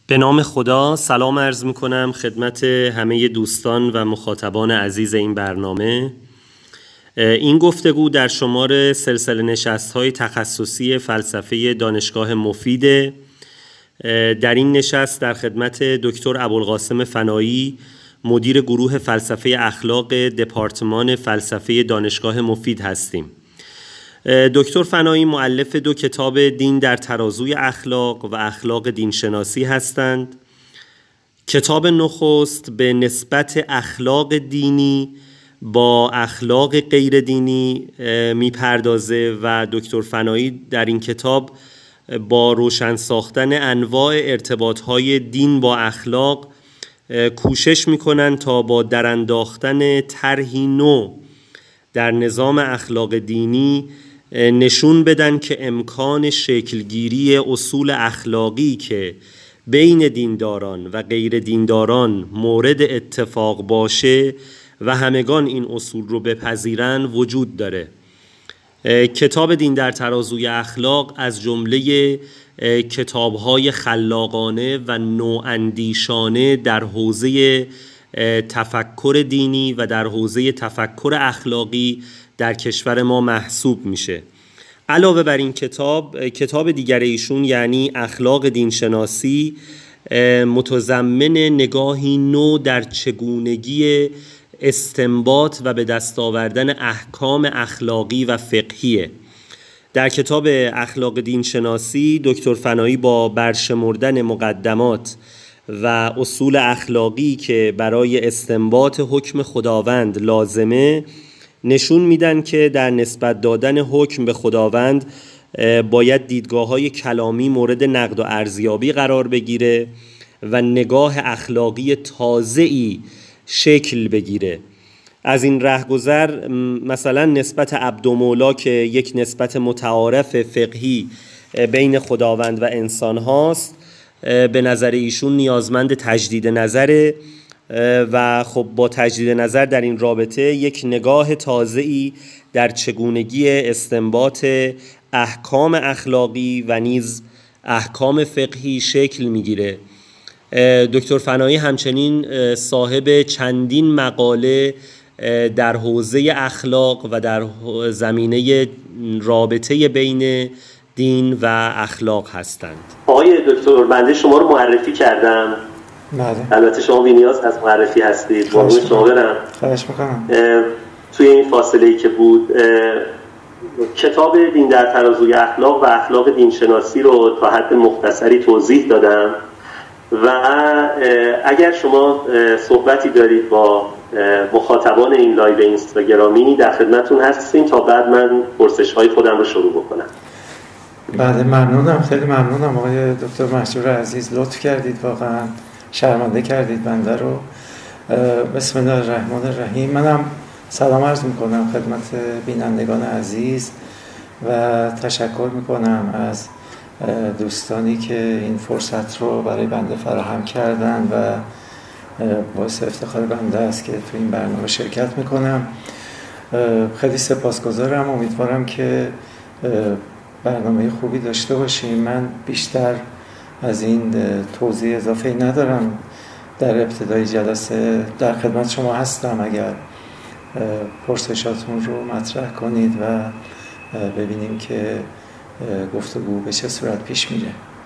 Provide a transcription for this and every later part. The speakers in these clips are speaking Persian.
به نام خدا سلام عرض میکنم خدمت همه دوستان و مخاطبان عزیز این برنامه. این گفتگو در شمار سلسله نشست‌های تخصصی فلسفه دانشگاه مفید. در این نشست در خدمت دکتر ابوالقاسم فنایی، مدیر گروه فلسفه اخلاق دپارتمان فلسفه دانشگاه مفید هستیم. دکتر فنایی مؤلف 2 کتاب دین در ترازوی اخلاق و اخلاق دینشناسی هستند. کتاب نخست به نسبت اخلاق دینی با اخلاق غیر دینی میپردازه و دکتر فنایی در این کتاب با روشن ساختن انواع ارتباطهای دین با اخلاق کوشش میکنن تا با درانداختن طرحی نو در نظام اخلاق دینی نشون بدن که امکان شکلگیری اصول اخلاقی که بین دینداران و غیر دینداران مورد اتفاق باشه و همگان این اصول رو بپذیرن وجود داره. کتاب دین در ترازوی اخلاق از جمله کتاب‌های خلاقانه و نواندیشانه در حوزه تفکر دینی و در حوزه تفکر اخلاقی در کشور ما محسوب میشه. علاوه بر این کتاب دیگر ایشون یعنی اخلاق دینشناسی متضمن نگاهی نو در چگونگی استنباط و به دست آوردن احکام اخلاقی و فقهیه. در کتاب اخلاق دینشناسی دکتر فنایی با برشمردن مقدمات و اصول اخلاقی که برای استنباط حکم خداوند لازمه نشون میدن که در نسبت دادن حکم به خداوند باید دیدگاه‌های کلامی مورد نقد و ارزیابی قرار بگیره و نگاه اخلاقی تازه‌ای شکل بگیره. از این رهگذر مثلا نسبت عبد و مولا که یک نسبت متعارف فقهی بین خداوند و انسان هاست به نظر ایشون نیازمند تجدید نظره و خب با تجدید نظر در این رابطه یک نگاه تازه‌ای در چگونگی استنباط احکام اخلاقی و نیز احکام فقهی شکل میگیره. دکتر فنایی همچنین صاحب چندین مقاله در حوزه اخلاق و در زمینه رابطه بین دین و اخلاق هستند. آقای دکتر بنده شما رو معرفی کردم. بله. البته شما بی‌نیاز از معرفی هستید. قربون شما برم. خواهش می‌کنم. توی این فاصله‌ای که بود کتاب دین در ترازوی اخلاق و اخلاق دینشناسی رو تا حد مختصری توضیح دادم و اگر شما صحبتی دارید با مخاطبان این لایو اینستاگرامی در خدمتتون هستیم تا بعد من پرسش‌های خودم رو شروع بکنم. بله ممنونم، خیلی ممنونم آقای دکتر مهجور عزیز، لطف کردید، واقعا شرمنده کردید بنده رو. بسم الله الرحمن الرحیم. منم سلام عرض میکنم خدمت بینندگان عزیز و تشکر میکنم از دوستانی که این فرصت رو برای بنده فراهم کردن و باعث افتخار بنده است که تو این برنامه شرکت میکنم. خیلی سپاسگزارم، امیدوارم که برنامه خوبی داشته باشیم. من بیشتر از این توضیح اضافه ندارم. در ابتدای جلسه در خدمت شما هستم اگر پرسشاتون رو مطرح کنید و ببینیم که گفتگو به چه صورت پیش میره.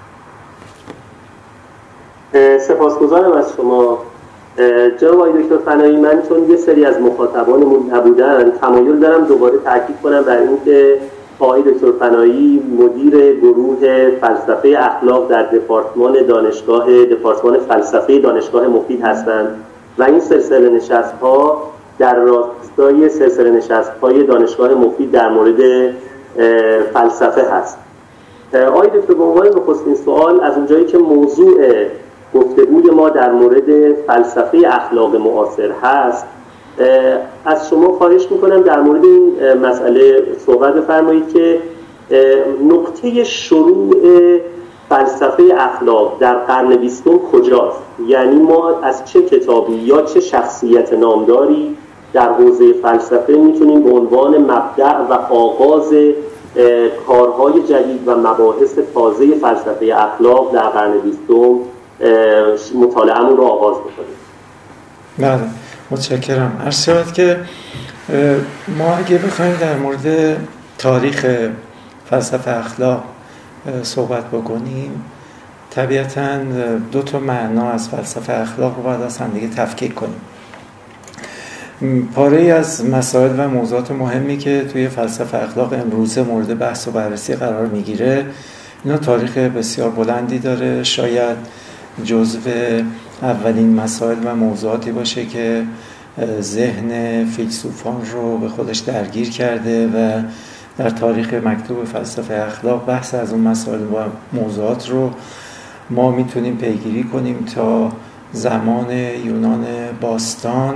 سپاسگزارم از شما جناب آقای دکتر فنایی. من چون یه سری از مخاطبانمون نبودن تمایل دارم دوباره تاکید کنم بر این که آقای دکتر فنایی مدیر گروه فلسفه اخلاق در دپارتمان فلسفه دانشگاه مفید هستند و این سلسله نشست‌ها در راستای سلسله نشست‌های دانشگاه مفید در مورد فلسفه هست. آقای دکتر به عنوان نخستین سوال از اونجایی که موضوع گفتگوی ما در مورد فلسفه اخلاق معاصر هست از شما خواهش میکنم در مورد این مسئله صحبت بفرمایید که نقطه شروع فلسفه اخلاق در قرن 20 کجاست؟ یعنی ما از چه کتابی یا چه شخصیت نامداری در حوزه فلسفه میتونیم به عنوان مبدأ و آغاز کارهای جدید و مباحث تازه فلسفه اخلاق در قرن 20 مطالعه‌مون رو آغاز بکنیم. بله، متشکرم. عرض شود که ما اگه بخوایم در مورد تاریخ فلسفه اخلاق صحبت بکنیم، طبیعتاً دو تا معنا از فلسفه اخلاق رو باید از هم دیگه تفکیک کنیم. پاره‌ای از مسائل و موضوعات مهمی که توی فلسفه اخلاق امروزه مورد بحث و بررسی قرار میگیره، اینا تاریخ بسیار بلندی داره. شاید جزو اولین مسائل و موضوعاتی باشه که ذهن فیلسوفان رو به خودش درگیر کرده و در تاریخ مکتوب فلسفه اخلاق بحث از اون مسائل و موضوعات رو ما میتونیم پیگیری کنیم تا زمان یونان باستان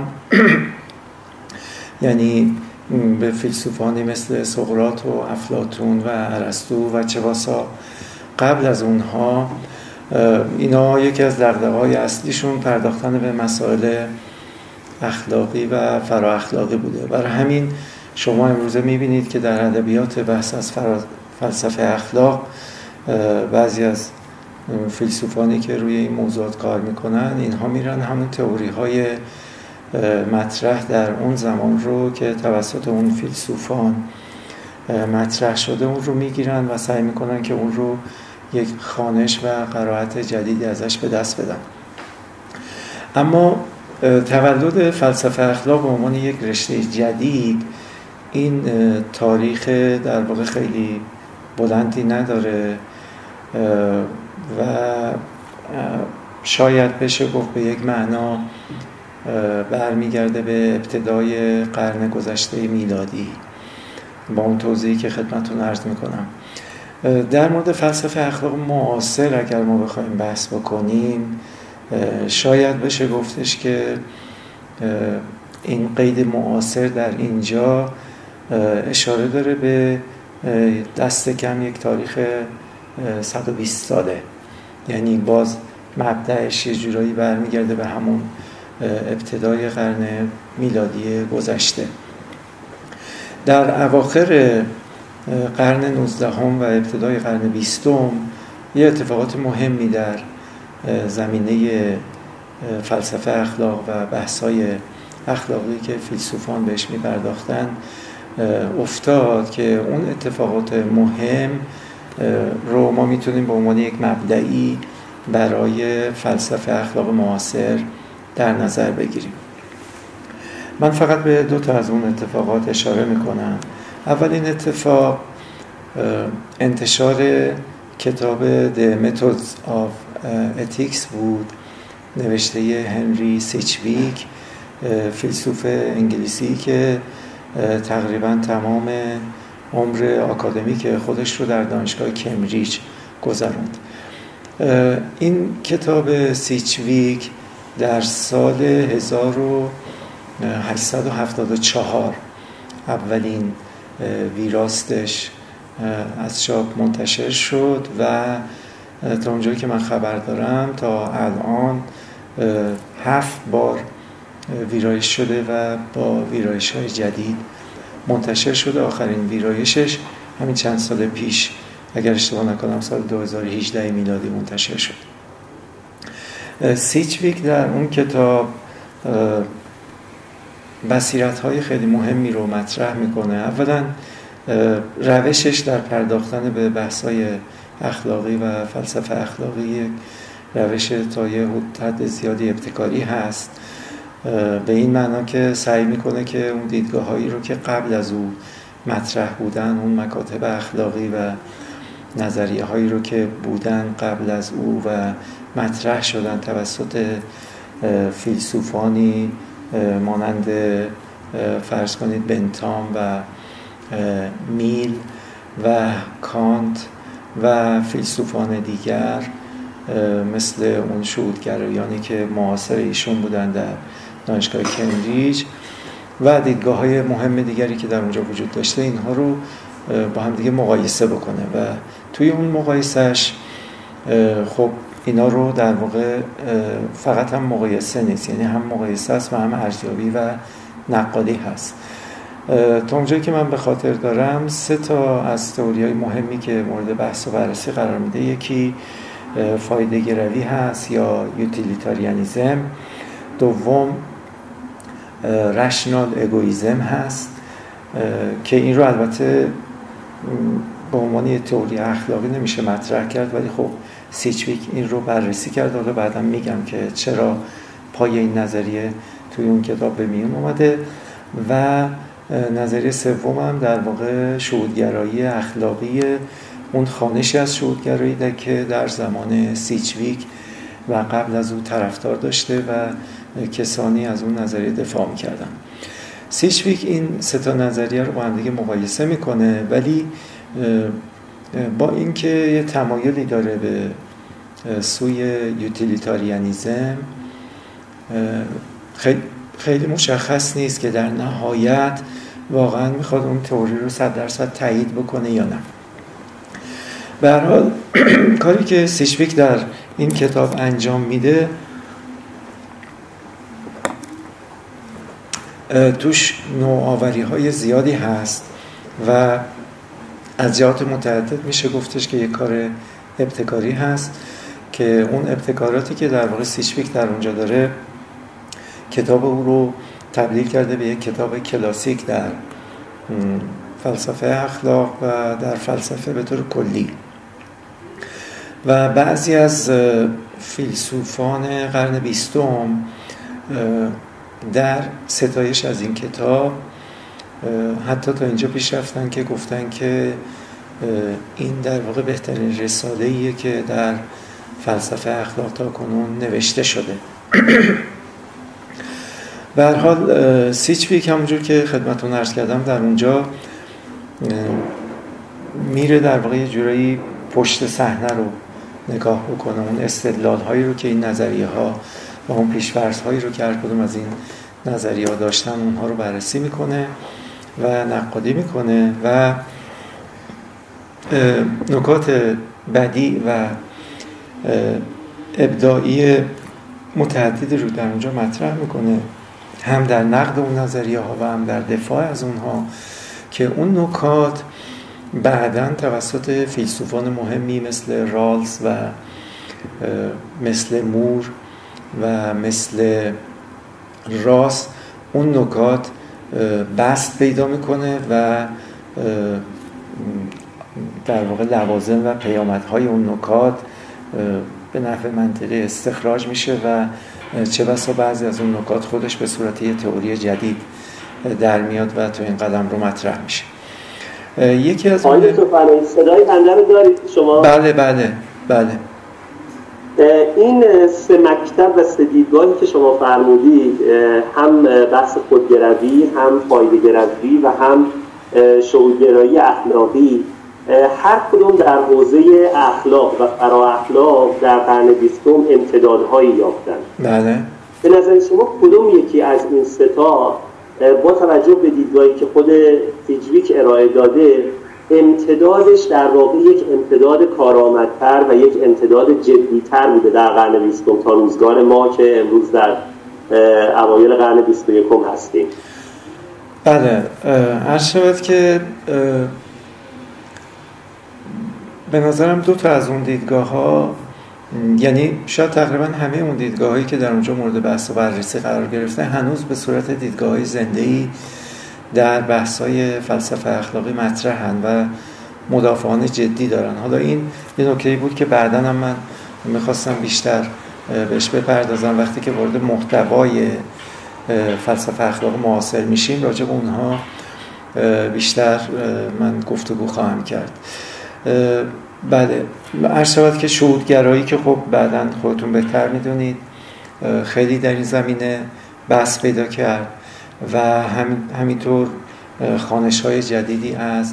یعنی به فیلسوفانی مثل سقراط و افلاطون و ارسطو و چه بسا قبل از اونها. اینا یکی از دغدغه‌های اصلیشون پرداختن به مسائل اخلاقی و فرا اخلاقی بوده. برای همین شما امروزه میبینید که در ادبیات بحث از فلسفه اخلاق بعضی از فیلسوفانی که روی این موضوعات کار میکنن، اینها میرن همون تئوری های مطرح در اون زمان رو که توسط اون فیلسوفان مطرح شده اون رو میگیرن و سعی میکنن که اون رو یک خوانش و قرائت جدیدی ازش به دست بدن. اما تولد فلسفه اخلاق به عنوان یک رشته جدید این تاریخ در واقع خیلی بلندی نداره و شاید بشه گفت به یک معنا برمیگرده به ابتدای قرن گذشته میلادی با اون توضیحی که خدمتتون عرض میکنم. در مورد فلسفه اخلاق معاصر اگر ما بخوایم بحث بکنیم، شاید بشه گفتش که این قید معاصر در اینجا اشاره داره به دست کم یک تاریخ 120 ساله، یعنی باز مبدأش یه جورایی برمیگرده به همون ابتدای قرن میلادی گذشته. در اواخر قرن 19 و ابتدای قرن 20 یه اتفاقات مهمی در زمینه فلسفه اخلاق و بحث‌های اخلاقی که فیلسوفان بهش می‌پرداختن افتاد که اون اتفاقات مهم رو ما میتونیم به عنوان یک مبدئی برای فلسفه اخلاق معاصر در نظر بگیریم. من فقط به دو تا از اون اتفاقات اشاره میکنم. اولین اتفاق انتشار کتاب The Methods of Ethics بود، نوشته هنری سیچویک، فیلسوف انگلیسی که تقریبا تمام عمر آکادمیک خودش رو در دانشگاه کمبریج گذراند. این کتاب سیچویک در سال 1874 اولین ویراستش از چاپ منتشر شد و تا اونجایی که من خبر دارم تا الان 7 بار ویرایش شده و با ویرایش‌های جدید منتشر شده. آخرین ویرایشش همین چند سال پیش اگر اشتباه نکنم سال 2018 میلادی منتشر شد. سیچویک در اون کتاب بصیرت‌های خیلی مهمی رو مطرح میکنه. اولا روشش در پرداختن به بحث‌های اخلاقی و فلسفه اخلاقی روش تا یه حد زیادی ابتکاری هست، به این معنا که سعی میکنه که اون دیدگاه‌هایی رو که قبل از او مطرح بودن، اون مکاتب اخلاقی و نظریه‌هایی رو که بودن قبل از او و مطرح شدن توسط فیلسوفانی مانند فرض کنید بنتام و میل و کانت و فیلسوفان دیگر مثل اون شهودگرایانی که معاصر ایشون بودن در دانشگاه کمبریج و دیدگاه‌های مهم دیگری که در اونجا وجود داشته، اینها رو با هم دیگه مقایسه بکنه و توی اون مقایسهش خب اینا رو در واقع فقط هم مقایسه نیست، یعنی هم مقایسه است و هم ارزیابی و نقادی هست. تا اونجایی که من به خاطر دارم 3 تا از تئوری‌های مهمی که مورد بحث و بررسی قرار میده، یکی فایده روی هست یا یوتیلیتاریانیزم. دوم رشنال اگویزم هست که این رو البته به عنوان یه تئوری اخلاقی نمیشه مطرح کرد، ولی خب سیچویک این رو بررسی کرد. حالا بعدم میگم که چرا پای این نظریه توی اون کتاب به میون اومده. و نظریه سوم هم در واقع شهودگرایی اخلاقی، اون خوانشی از شهودگرایی که در زمان سیچویک و قبل از اون طرفدار داشته و کسانی از اون نظریه دفاع میکردن. سیچویک این سه تا نظریه رو با هم دیگه مقایسه میکنه، ولی با اینکه یه تمایلی داره به سوی یوتیلیتاریانیزم، خیلی مشخص نیست که در نهایت واقعا میخواد اون تئوری رو 100% تایید بکنه یا نه. به هر حال کاری که سیچویک در این کتاب انجام میده توش نوآوری های زیادی هست و از جهات متعدد میشه گفتش که یک کار ابتکاری هست که اون ابتکاراتی که در واقع سیچویک در اونجا داره کتاب او رو تبدیل کرده به یک کتاب کلاسیک در فلسفه اخلاق و در فلسفه به طور کلی. و بعضی از فیلسوفان قرن 20 در ستایش از این کتاب حتی تا اینجا پیش رفتن که گفتن که این در واقع بهترین رساله‌ایه که در فلسفه اخلاق تا کنون نوشته شده. به هر حال سیچویک همونجور که خدمتتون عرض کردم در اونجا میره در واقع یه جورایی پشت صحنه رو نگاه بکنه، اون استدلال هایی رو که این نظریه ها و اون پیش‌فرض هایی رو که هر کدوم از این نظریه ها داشتن اونها رو بررسی میکنه و نقادی میکنه و نکات بدیع و ابداعی متعددی رو در اونجا مطرح میکنه، هم در نقد اون نظریه ها و هم در دفاع از اونها، که اون نکات بعداً توسط فیلسوفان مهمی مثل رالز و مثل مور و مثل راس اون نکات بسط پیدا میکنه و در واقع لوازم و پیامدهای اون نکات به نفع منطقی استخراج میشه و چه بسا بعضی از اون نکات خودش به صورت یه تئوری جدید در میاد و تو این قدم رو مطرح میشه. یکی از آقای دکتر فرهانی صدای بنده رو دارید شما؟ بله. این سه مکتب و سه دیدگاهی که شما فرمودید، هم بحث خودگروی، هم فایده‌گروی و هم شهودگرایی اخلاقی، هر کدوم در حوزه اخلاق و فرااخلاق در قرن 20 امتدادهایی یافتند. بله. به نظر شما کدوم یکی از این سه تا با توجه به دیدگاهی که خود سیچویک ارائه داده امتدادش در واقع یک امتداد کارآمدتر و یک امتداد جدیتر بوده در قرن 20 تا روزگار ما که امروز در اوایل قرن 21 هستیم؟ بله، عرض شود که به نظرم دو تا از اون دیدگاه ها، یعنی شاید تقریبا همه اون دیدگاه هایی که در اونجا مورد بحث و بررسی قرار گرفته هنوز به صورت دیدگاه های زنده‌ای در بحث های فلسفه اخلاقی مطرحن و مدافعان جدی دارن. حالا این یه نکته‌ای بود که بعداً هم من میخواستم بیشتر بهش بپردازم وقتی که وارد محتوای فلسفه اخلاق معاصر میشیم، راجع به اونها بیشتر من گفتگو خواهم کرد. بله، عرض شود که شهودگرایی که خب بعداً خودتون بهتر میدونید خیلی در این زمینه بحث پیدا کرد و همینطور خوانش‌های جدیدی از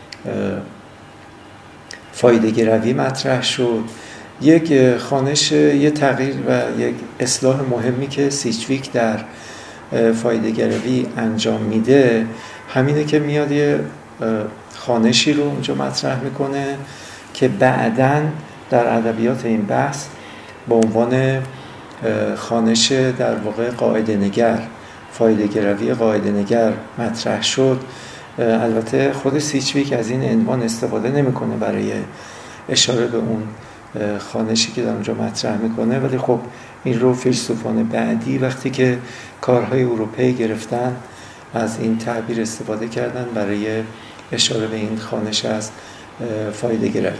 فایده‌گروی مطرح شد. یک خوانش، یه تغییر و یک اصلاح مهمی که سیچویک در فایده‌گروی انجام میده همینه که میاد یه خوانشی رو اونجا مطرح میکنه که بعداً در ادبیات این بحث به عنوان خوانش در واقع قاعده نگر، فایده‌گروی قاعده نگر مطرح شد. البته خود سیچویک از این عنوان استفاده نمیکنه برای اشاره به اون خوانشی که در اونجا مطرح میکنه، ولی خب این رو فیلسوفان بعدی وقتی که کارهای اروپایی گرفتن از این تعبیر استفاده کردن برای اشاره به این خوانش از فایده گرایی.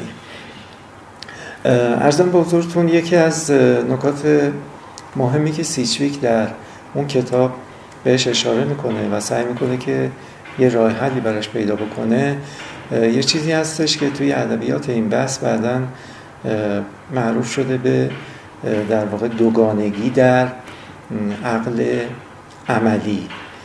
عرضم به حضورتون یکی از نکات مهمی که سیچویک در اون کتاب بهش اشاره میکنه و سعی میکنه که یه راه حلی براش پیدا بکنه، یه چیزی هستش که توی ادبیات این بحث بعداً معروف شده به در واقع دوگانگی در عقل عملی.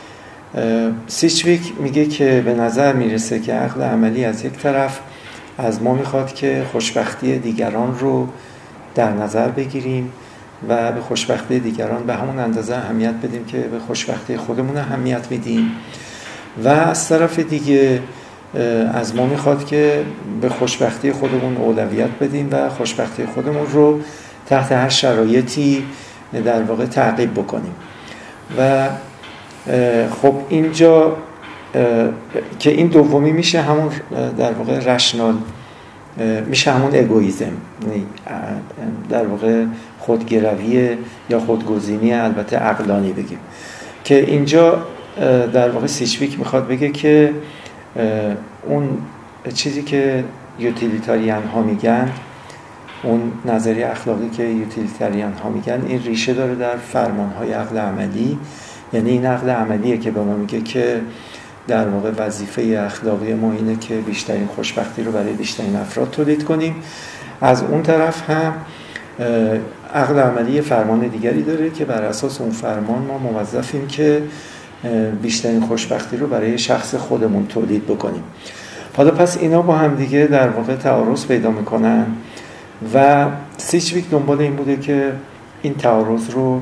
سیچویک میگه که به نظر میرسه که عقل عملی از یک طرف از ما میخواد که خوشبختی دیگران رو در نظر بگیریم و به خوشبختی دیگران به همون اندازه اهمیت بدیم که به خوشبختی خودمون اهمیت میدیم، و از طرف دیگه از ما میخواد که به خوشبختی خودمون اولویت بدیم و خوشبختی خودمون رو تحت هر شرایطی در واقع تعقیب بکنیم. و خب اینجا که این دومی میشه همون در واقع رشنال، میشه همون اگویزم، در واقع خودگروی یا خودگزینی البته عقلانی بگیم، که اینجا در واقع سیچویک میخواد بگه که اون چیزی که یوتیلیتاریان ها میگن، اون نظریه اخلاقی که یوتیلیتاریان ها میگن، این ریشه داره در فرمان های عقل عملی. یعنی این عقل عملیه که به ما میگه که در واقع وظیفه اخلاقی ما اینه که بیشترین خوشبختی رو برای بیشترین افراد تولید کنیم. از اون طرف هم عقل عملی فرمان دیگری داره که بر اساس اون فرمان ما موظفیم که بیشترین خوشبختی رو برای شخص خودمون تولید بکنیم. حالا پس اینا با هم دیگه در واقع تعارض پیدا میکنن و سیچویک دنبال این بوده که این تعارض رو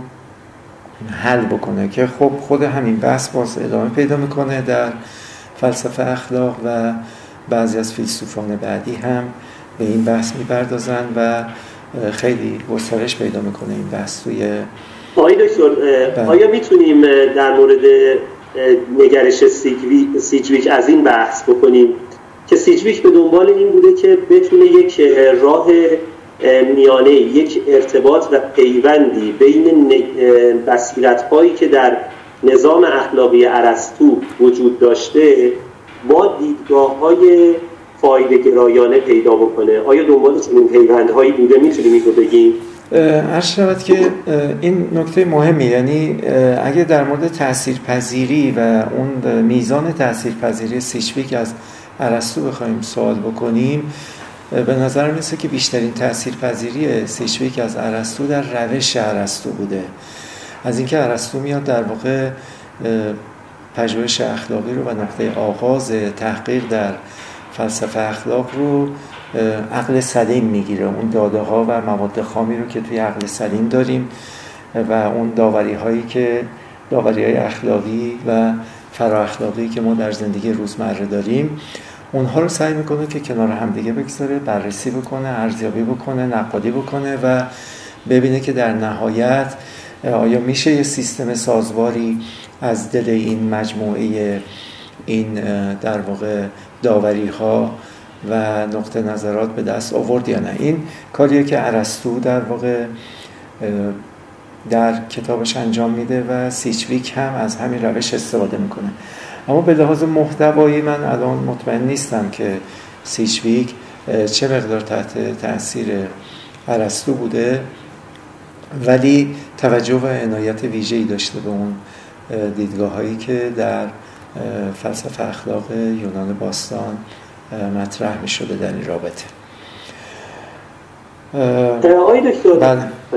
حل بکنه، که خب خود همین بحث باز ادامه پیدا میکنه در فلسفه اخلاق و بعضی از فیلسوفان بعدی هم به این بحث میپردازن و خیلی گسترش پیدا میکنه این بحث توی آقای دکتر. آیا میتونیم در مورد نگرش سیچویک از این بحث بکنیم که سیچویک به دنبال این بوده که بتونه یک راه میانه، یک ارتباط و پیوندی بین بصیرت‌هایی که در نظام اخلاقی ارسطو وجود داشته با دیدگاه‌های فایده‌گرایانه پیدا بکنه؟ آیا دنبال چنین پیوندهایی بوده؟ میتونیم اینو بگیم؟ عرض شود که این نکته مهمی، یعنی اگه در مورد تاثیرپذیری و اون میزان تاثیرپذیری سیچویک از ارسطو بخوایم سوال بکنیم، به نظر میرسه که بیشترین تاثیرپذیری سیچویک از ارسطو در روش ارسطو بوده. از اینکه ارسطو میاد در واقع پژوهش اخلاقی رو و نقطه آغاز تحقیق در فلسفه اخلاق رو عقل سلیم میگیره، اون داده ها و مواد خامی رو که توی عقل سلیم داریم و اون داوری های اخلاقی و فرا اخلاقی که ما در زندگی روزمره داریم، اونها رو سعی میکنه که کنار همدیگه بگذاره، بررسی بکنه، ارزیابی بکنه، نقادی بکنه و ببینه که در نهایت آیا میشه یه سیستم سازواری از دل این مجموعه این در واقع داوری ها و نقطه نظرات به دست آورد یا نه. این کاریه که ارسطو در واقع در کتابش انجام میده و سیچویک هم از همین روش استفاده میکنه. اما به لحاظ محتوایی من الان مطمئن نیستم که سیچویک چه مقدار تحت تأثیر ارسطو بوده، ولی توجه و عنایت ویژه‌ای داشته به اون دیدگاه‌هایی که در فلسفه اخلاق یونان باستان مطرح می شده در این رابطه. آقای دکتر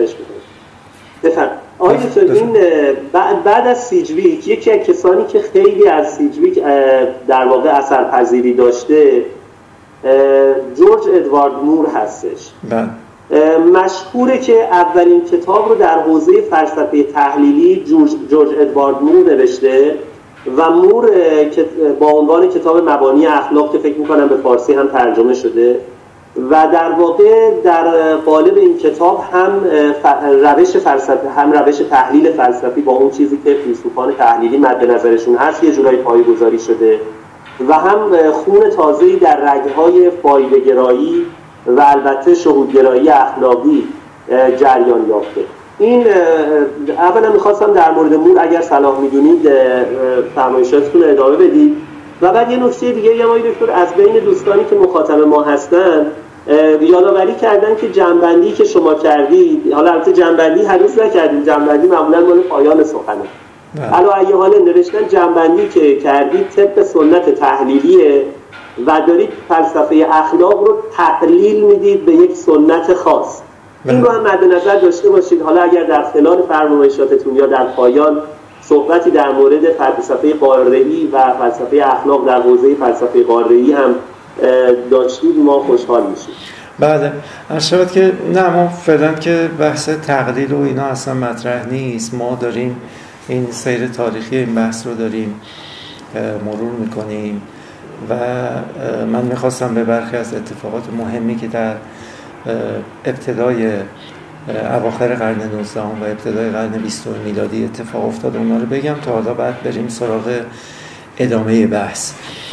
آقای دکتر، این بعد از سیچویک یکی از کسانی که خیلی از سیچویک در واقع اثرپذیری داشته جورج ادوارد مور هستش. مشهوره که اولین کتاب رو در حوزه فلسفه تحلیلی جورج ادوارد مور نوشته و مور با عنوان کتاب مبانی اخلاق که فکر میکنم به فارسی هم ترجمه شده و در واقع در قالب این کتاب هم روش فلسفه هم روش تحلیل فلسفی با اون چیزی که فیلسوفان تحلیلی مد نظرشون هست یه جورایی پایه‌گذاری شده و هم خون تازه‌ای در رگ‌های فایده‌گرایی و البته شهودگرایی اخلاقی جریان یافته. این اولا میخواستم در مورد مور اگر صلاح میدونید فرمایشاتتون رو ادامه بدید. و بعد یه نکته دیگه هم دکتر، از بین دوستانی که مخاطب ما هستن یادآوری کردن که جنبندی که شما کردید، حالا البته جنبندی هنوز نکردید، جنبندی معمولا مال پایان سخنه، علی ای حال نوشتن جنبندی که کردید طبق سنت تحلیلیه و دارید فلسفه اخلاق رو تقلیل میدید به یک سنت خاص. این رو هم مد نظر داشته باشید. حالا اگر در خلال فرمایشاتتون یا در پایان صحبتی در مورد فلسفه قاره‌ای و فلسفه اخلاق در حوزه فلسفه قاره‌ای هم داشتید ما خوشحال میشیم. بله، ارشد که نه، ما فعلا که بحث تقلیل و اینا اصلا مطرح نیست. ما داریم این سیر تاریخی این بحث رو داریم مرور میکنیم و من میخواستم به برخی از اتفاقات مهمی که در ابتدای اواخر قرن 19 و ابتدای قرن 20 میلادی اتفاق افتاد اونا رو بگم تا حالا بعد بریم سراغ ادامه بحث.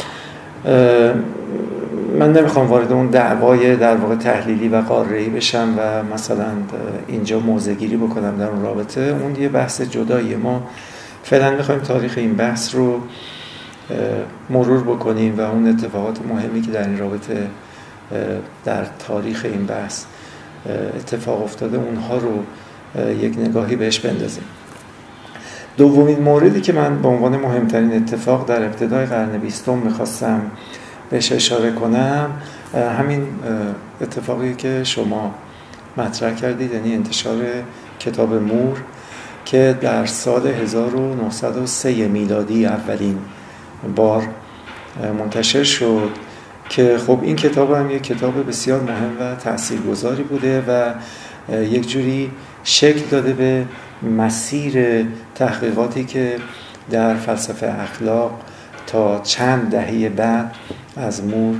من نمیخوام وارد اون دعوای در واقع تحلیلی و قاره‌ای بشم و مثلا اینجا موضع‌گیری بکنم در اون رابطه، اون یه بحث جداییه. ما فعلا میخوایم تاریخ این بحث رو مرور بکنیم و اون اتفاقات مهمی که در این رابطه در تاریخ این بحث اتفاق افتاده اونها رو یک نگاهی بهش بندازیم. دومین موردی که من به عنوان مهمترین اتفاق در ابتدای قرن 20 میخواستم بهش اشاره کنم همین اتفاقی که شما مطرح کردید، یعنی انتشار کتاب مور که در سال 1903 میلادی اولین بار منتشر شد که خب این کتاب هم یک کتاب بسیار مهم و تاثیرگذاری بوده و یک جوری شکل داده به مسیر تحقیقاتی که در فلسفه اخلاق تا چند دهه بعد از مور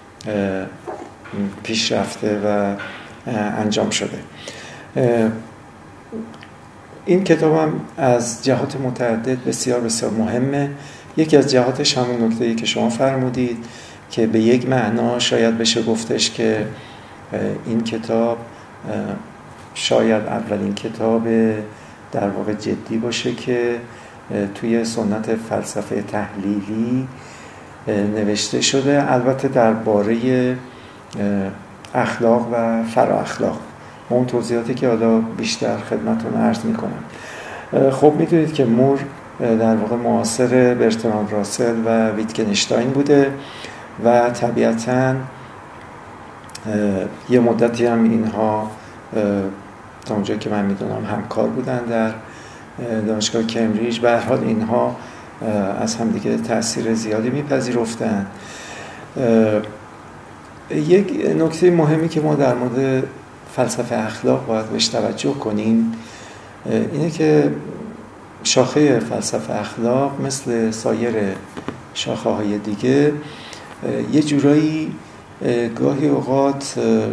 پیش رفته و انجام شده. این کتاب هم از جهات متعدد بسیار بسیار مهمه. یکی از جهاتش همون نکته‌ای که شما فرمودید که به یک معنا شاید بشه گفتش که این کتاب شاید اولین کتاب در واقع جدی باشه که توی سنت فلسفه تحلیلی نوشته شده، البته درباره اخلاق و فرا اخلاق. اون توضیحاتی که حالا بیشتر خدمتتون عرض میکنم. خب میدونید که مور در واقع معاصر برتراند راسل و ویتگنشتاین بوده و طبیعتاً یه مدتی هم اینها تا اونجا که من میدونم همکار بودن در دانشگاه کمبریج. به هر حال اینها از همدیگه تأثیر زیادی میپذیرفتن. یک نکته مهمی که ما در مورد فلسفه اخلاق باید بهش توجه کنیم اینه که شاخه فلسفه اخلاق مثل سایر شاخه های دیگه یه جورایی گاهی اوقات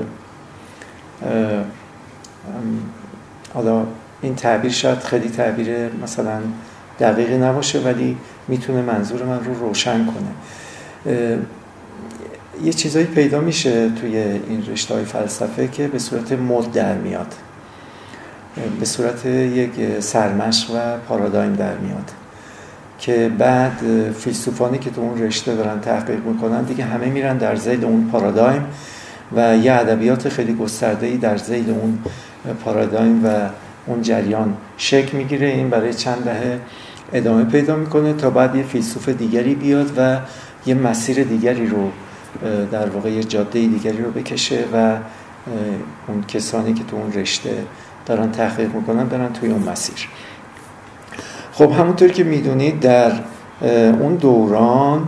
حالا این تعبیر شاید خیلی تعبیر مثلا دقیقی نباشه ولی میتونه منظور من رو روشن کنه. یه چیزایی پیدا میشه توی این رشته‌های فلسفه که به صورت مد در میاد، به صورت یک سرمشق و پارادایم در میاد که بعد فیلسوفانی که تو اون رشته دارن تحقیق میکنن دیگه همه میرن در ذیل اون پارادایم و یه ادبیات خیلی گسترده‌ای در ذیل اون پارادایم و اون جریان شکل میگیره. این برای چند دهه ادامه پیدا میکنه تا بعد یه فیلسوف دیگری بیاد و یه مسیر دیگری رو در واقع یه جاده دیگری رو بکشه و اون کسانی که تو اون رشته دارن تحقیق میکنن برن توی اون مسیر. خب همونطور که میدونید در اون دوران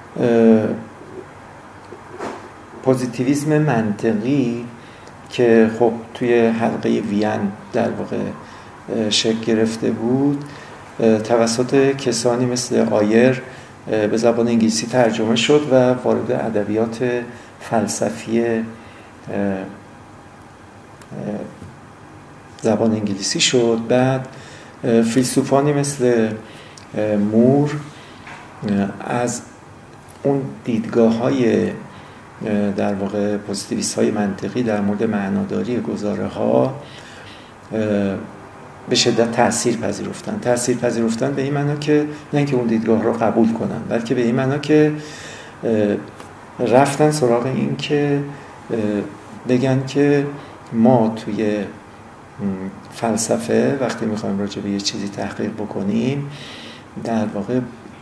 پوزیتیویسم منطقی که خب توی حلقه وین در واقع شکل گرفته بود توسط کسانی مثل آیر به زبان انگلیسی ترجمه شد و وارد ادبیات فلسفی زبان انگلیسی شد. بعد فیلسوفانی مثل مور از اون دیدگاه‌های در واقع پوزیتیویست های منطقی در مورد معناداری گزاره ها به شدت تأثیر پذیرفتن به این معنا که نه اینکه اون دیدگاه رو قبول کنن، بلکه به این معنا که رفتن سراغ این که بگن که ما توی فلسفه وقتی میخوایم راجع به یه چیزی تحقیق بکنیم، در واقع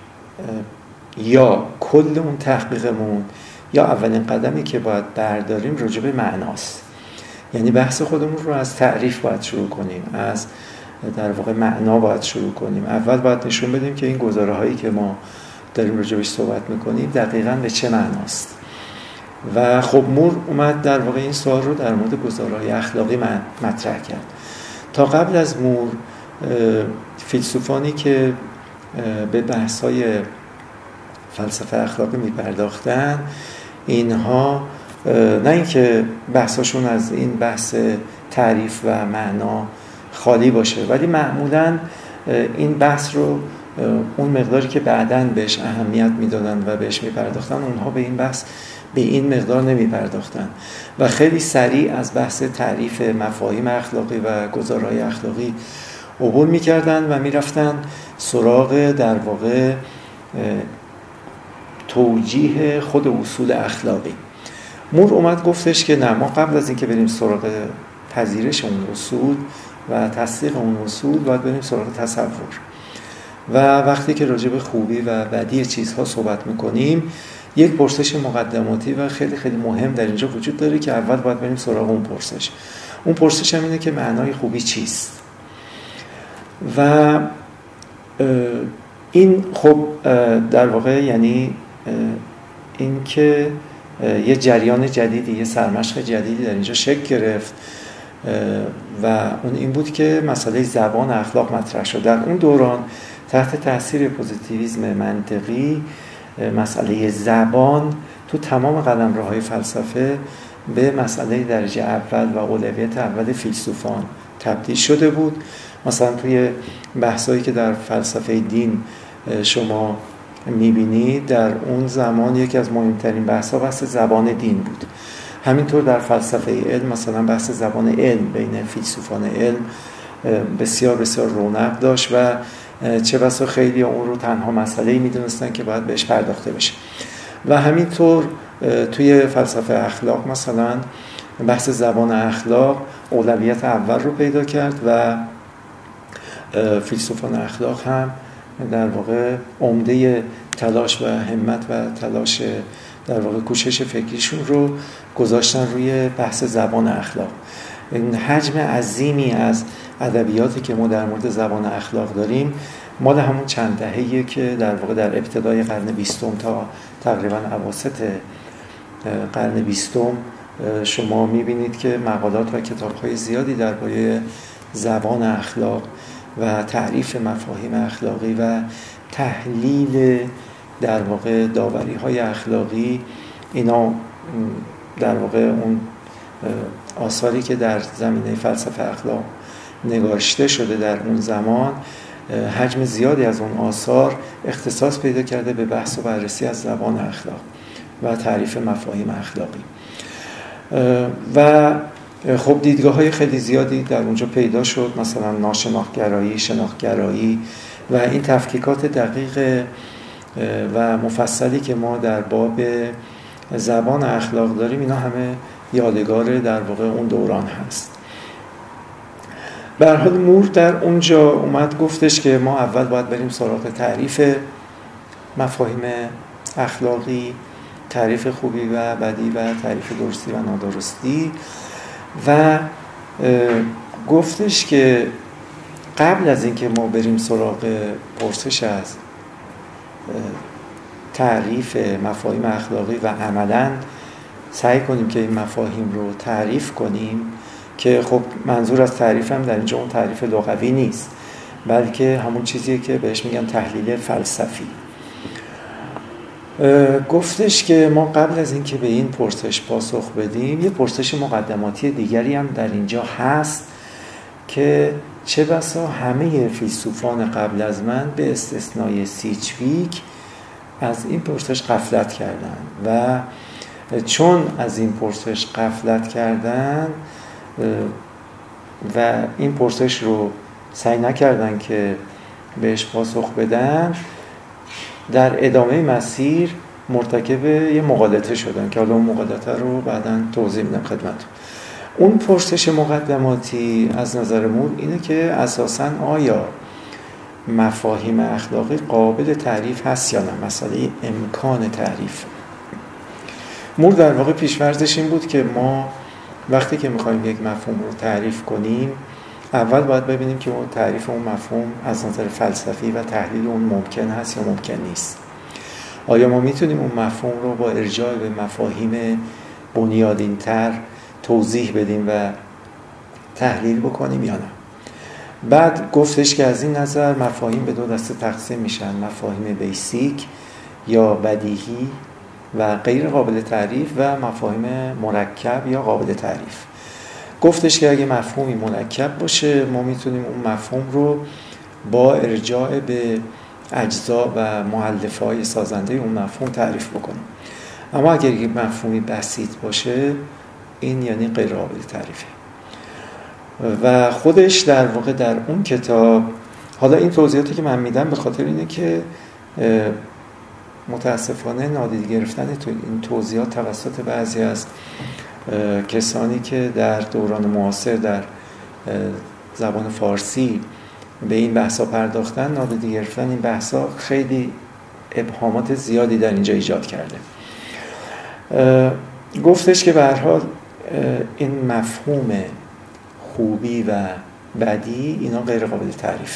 یا کل اون تحقیقمون یا اولین قدمی که باید برداریم راجع به معناست. یعنی بحث خودمون رو از تعریف باید شروع کنیم، از در واقع معنا باید شروع کنیم. اول باید نشون بدیم که این گزاره هایی که ما داریم راجع بهش صحبت میکنیم دقیقاً به چه معناست. و خب مور اومد در واقع این سوال رو در مورد گزاره‌های اخلاقی مطرح کرد. تا قبل از مور فیلسوفانی که به بحث‌های فلسفه اخلاقی می‌پرداختن، اینها نه اینکه بحثشون از این بحث تعریف و معنا خالی باشه، ولی معمولاً این بحث رو اون مقداری که بعداً بهش اهمیت میدادن و بهش می‌پرداختن، اونها به این بحث به این مقدار نمی پرداختن و خیلی سریع از بحث تعریف مفاهیم اخلاقی و گزارهای اخلاقی عبور می کردن و می رفتن سراغ در واقع توجیه خود اصول اخلاقی. مور اومد گفتش که نه، ما قبل از اینکه بریم سراغ پذیرش اون اصول و تصدیق اون اصول باید بریم سراغ تصور. و وقتی که راجع به خوبی و بدی چیزها صحبت میکنیم، یک پرسش مقدماتی و خیلی خیلی مهم در اینجا وجود داره که اول باید بریم سراغ اون پرسش. اون پرسش هم اینه که معنای خوبی چیست؟ و این خب در واقع یعنی این که یه جریان جدیدی، یه سرمشق جدیدی در اینجا شکل گرفت و اون این بود که مسئله زبان اخلاق مطرح شد. در اون دوران تحت تاثیر پوزیتیویسم منطقی مسئله زبان تو تمام قلمروهای فلسفه به مسئله درجه اول و اولویت اول فیلسوفان تبدیل شده بود. مثلا توی بحثایی که در فلسفه دین شما میبینید، در اون زمان یکی از مهمترین بحث‌ها بحث زبان دین بود. همینطور در فلسفه علم مثلا بحث زبان علم بین فیلسوفان علم بسیار بسیار رونق داشت و چه بسا خیلی اون رو تنها مسئله‌ای می‌دونستن که باید بهش پرداخته بشه. و همینطور توی فلسفه اخلاق مثلا بحث زبان اخلاق اولویت اول رو پیدا کرد و فیلسوفان اخلاق هم در واقع عمده تلاش و همت و تلاش در واقع کوشش فکریشون رو گذاشتن روی بحث زبان اخلاق. این حجم عظیمی از ادبیاتی که ما در مورد زبان اخلاق داریم مال همون چند دهه‌ایه که در واقع در ابتدای قرن 20 تا تقریبا اواسط قرن 20 شما می‌بینید که مقالات و کتاب‌های زیادی درباره زبان اخلاق و تعریف مفاهیم اخلاقی و تحلیل در واقع داوری‌های اخلاقی، اینا در واقع اون آثاری که در زمینه فلسفه اخلاق نگاشته شده در اون زمان، حجم زیادی از اون آثار اختصاص پیدا کرده به بحث و بررسی از زبان اخلاق و تعریف مفاهیم اخلاقی. و خب دیدگاه‌های خیلی زیادی در اونجا پیدا شد، مثلا ناشناخت‌گرایی، شناخت‌گرایی و این تفکیکات دقیق و مفصلی که ما در باب زبان اخلاق داریم، اینا همه یادگار در واقع اون دوران هست. به هر حال مور در اونجا اومد گفتش که ما اول باید بریم سراغ تعریف مفاهیم اخلاقی، تعریف خوبی و بدی و تعریف درستی و نادرستی، و گفتش که قبل از اینکه ما بریم سراغ پرسش از تعریف مفاهیم اخلاقی و عملاً سعی کنیم که این مفاهیم رو تعریف کنیم، که خب منظور از تعریف هم در اینجا اون تعریف لغوی نیست، بلکه همون چیزیه که بهش میگن تحلیل فلسفی. گفتش که ما قبل از اینکه به این پرسش پاسخ بدیم، یه پرسش مقدماتی دیگری هم در اینجا هست که چه بسا همه فیلسوفان قبل از من به استثنای سیچویک از این پرسش غفلت کردن و چون از این پرسش غفلت کردن و این پرسش رو سعی نکردن که بهش پاسخ بدن، در ادامه مسیر مرتکب یه مغالطه شدن که حالا اون مغالطه رو بعداً توضیح میدم خدمتتون. اون پرسش مقدماتی از نظر مور اینه که اساساً آیا مفاهیم اخلاقی قابل تعریف هست یا نه، مسئله امکان تعریف. مور در واقع پیش‌فرضش این بود که ما وقتی که می‌خوایم یک مفهوم رو تعریف کنیم، اول باید ببینیم که اون تعریف اون مفهوم از نظر فلسفی و تحلیل اون ممکن هست یا ممکن نیست. آیا ما میتونیم اون مفهوم رو با ارجاع به مفاهیم بنیادین‌تر توضیح بدیم و تحلیل بکنیم یا نه؟ بعد گفتش که از این نظر مفاهیم به دو دسته تقسیم میشن: مفاهیم بیسیک یا بدیهی و غیر قابل تعریف و مفاهیم مرکب یا قابل تعریف. گفتش که اگه مفهومی مرکب باشه ما میتونیم اون مفهوم رو با ارجاع به اجزا و مؤلفه‌های سازنده اون مفهوم تعریف بکنیم. اما اگر یک مفهومی بسیط باشه این یعنی غیر قابل تعریفه. و خودش در واقع در اون کتاب، حالا این توضیحاتی که من میدم به خاطر اینه که متاسفانه نادیده گرفتن این توضیحات توسط بعضی از کسانی که در دوران معاصر در زبان فارسی به این بحثا پرداختن، نادیده گرفتن این بحثا خیلی ابهامات زیادی در اینجا ایجاد کرده. گفتش که به هر حال این مفهوم خوبی و بدی اینا غیر قابل تعریفه.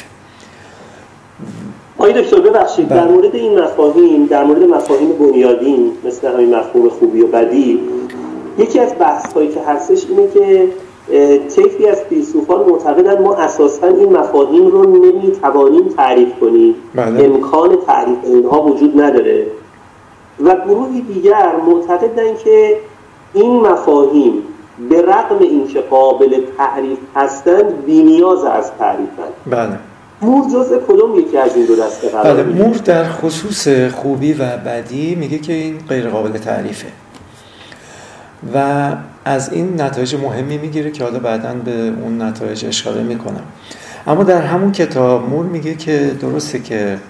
آقای دکتر ببخشید، در مورد این مفاهیم، در مورد مفاهیم بنیادین مثل همین مفهوم خوبی و بدی، یکی از بحث‌هایی که هستش اینه که طیفی از فیلسوفان معتقدن ما اساساً این مفاهیم رو نمی‌توانیم تعریف کنیم. امکان تعریف اینها وجود نداره. و گروهی دیگر معتقدن که این مفاهیم به رغم اینکه قابل تعریف هستند بی‌نیاز از تعریفند. بله. مور جزء کدوم یکی از این دو دسته قرار می‌گیره؟ مور در خصوص خوبی و بدی میگه که این غیر قابل تعریفه و از این نتایج مهمی میگیره که حالا بعداً به اون نتایج اشاره میکنم. اما در همون کتاب مور میگه که درسته که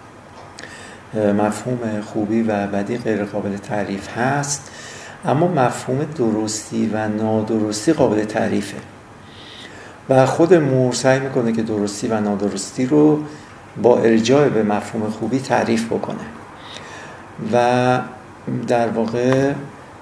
مفهوم خوبی و بدی غیر قابل تعریف هست، اما مفهوم درستی و نادرستی قابل تعریفه و خود مور سعی میکنه که درستی و نادرستی رو با ارجاع به مفهوم خوبی تعریف بکنه و در واقع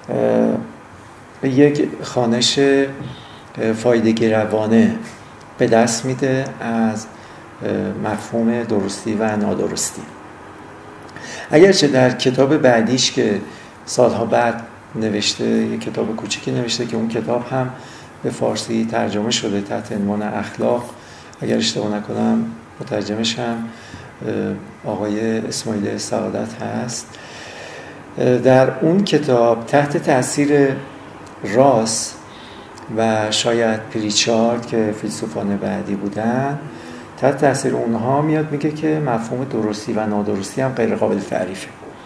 یک خوانش فایده‌گرایانه به دست میده از مفهوم درستی و نادرستی. اگرچه در کتاب بعدیش که سالها بعد نوشته، یک کتاب کوچیکی نوشته که اون کتاب هم به فارسی ترجمه شده تحت عنوان اخلاق، اگر اشتباه نکنم مترجمش هم آقای اسماعیل سعادت هست. در اون کتاب تحت تاثیر راس و شاید پریچارد که فیلسوفان بعدی بودن، تحت تاثیر اونها میاد میگه که مفهوم درستی و نادرستی هم غیر قابل تعریفه.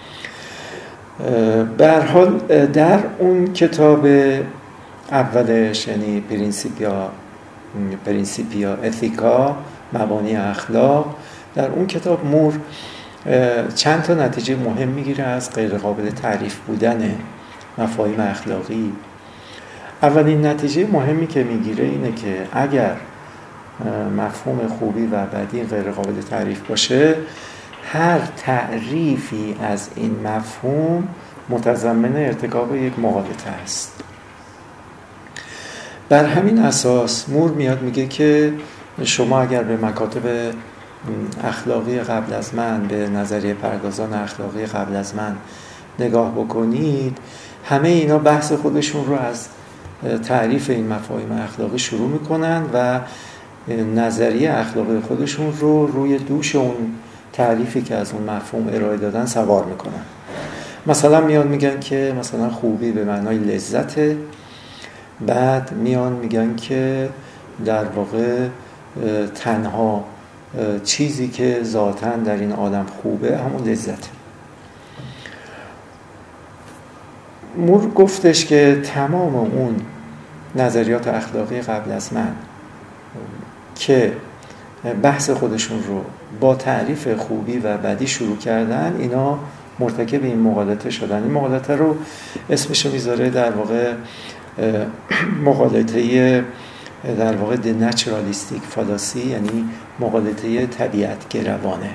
به هر حال در اون کتاب اولش، یعنی پرینسیپیا اتیکا، مبانی اخلاق، در اون کتاب مور چند تا نتیجه مهم میگیره از غیر قابل تعریف بودن مفاهیم اخلاقی. اولین نتیجه مهمی که میگیره اینه که اگر مفهوم خوبی و بدی غیر قابل تعریف باشه، هر تعریفی از این مفهوم متضمن ارتکاب یک مغالطه است. بر همین اساس مور میاد میگه که شما اگر به مکاتب اخلاقی قبل از من، به نظریه پردازان اخلاقی قبل از من نگاه بکنید، همه اینا بحث خودشون رو از تعریف این مفاهیم اخلاقی شروع میکنن و نظریه اخلاقی خودشون رو روی دوش اون تعریفی که از اون مفهوم ارائه دادن سوار میکنن. مثلا میان میگن که مثلا خوبی به معنای لذته، بعد میان میگن که در واقع تنها چیزی که ذاتاً در این آدم خوبه همون لذته. مور گفتش که تمام اون نظریات اخلاقی قبل از من که بحث خودشون رو با تعریف خوبی و بدی شروع کردن، اینا مرتکب این مغالطه شدن. این مغالطه رو اسمش رو میذاره در واقع مغالطه در واقع The Naturalistic Fallacy، یعنی مغالطه طبیعت گروانه.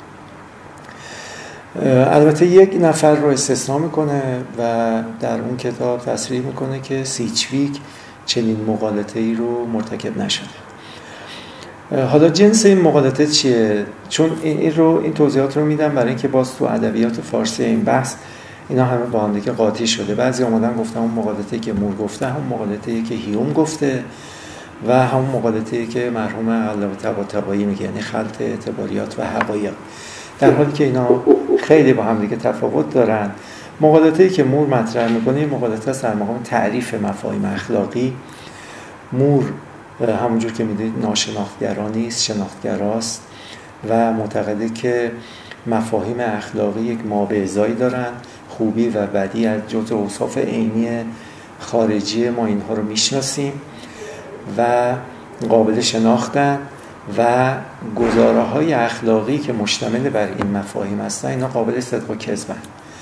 البته یک نفر رو استثناء میکنه و در اون کتاب تصریح میکنه که سیچویک چنین مغالطه‌ای رو مرتکب نشده. حالا جنس این مغالطه چیه؟ چون این توضیحات رو میدم برای اینکه باز تو ادبیات فارسی این بحث اینا همه با هم دیگه قاطی شده. بعضی اومدن گفتن اون مغالطه‌ای که مور گفته همون مغالطه‌ای که هیوم گفته و همون مغالطه‌ای که مرحوم علامه طباطبایی میگه، یعنی خلط اعتباریات و حقایق، در حالی که اینا خیلی با هم دیگه تفاوت دارن. مغالطه‌ای که مور مطرح میکنه مغالطه است در مقام تعریف مفاهیم اخلاقی. مور همونجور که میدونید ناشناختگرا نیست، شناختگراست و معتقده که مفاهیم اخلاقی یک مابعضایی دارن، خوبی و بدی از جزء اوصاف عینی خارجی ما اینها رو میشناسیم و قابل شناختن و گزاره‌های اخلاقی که مشتمل بر این مفاهیم هستن اینا قابل صدق و کذبن.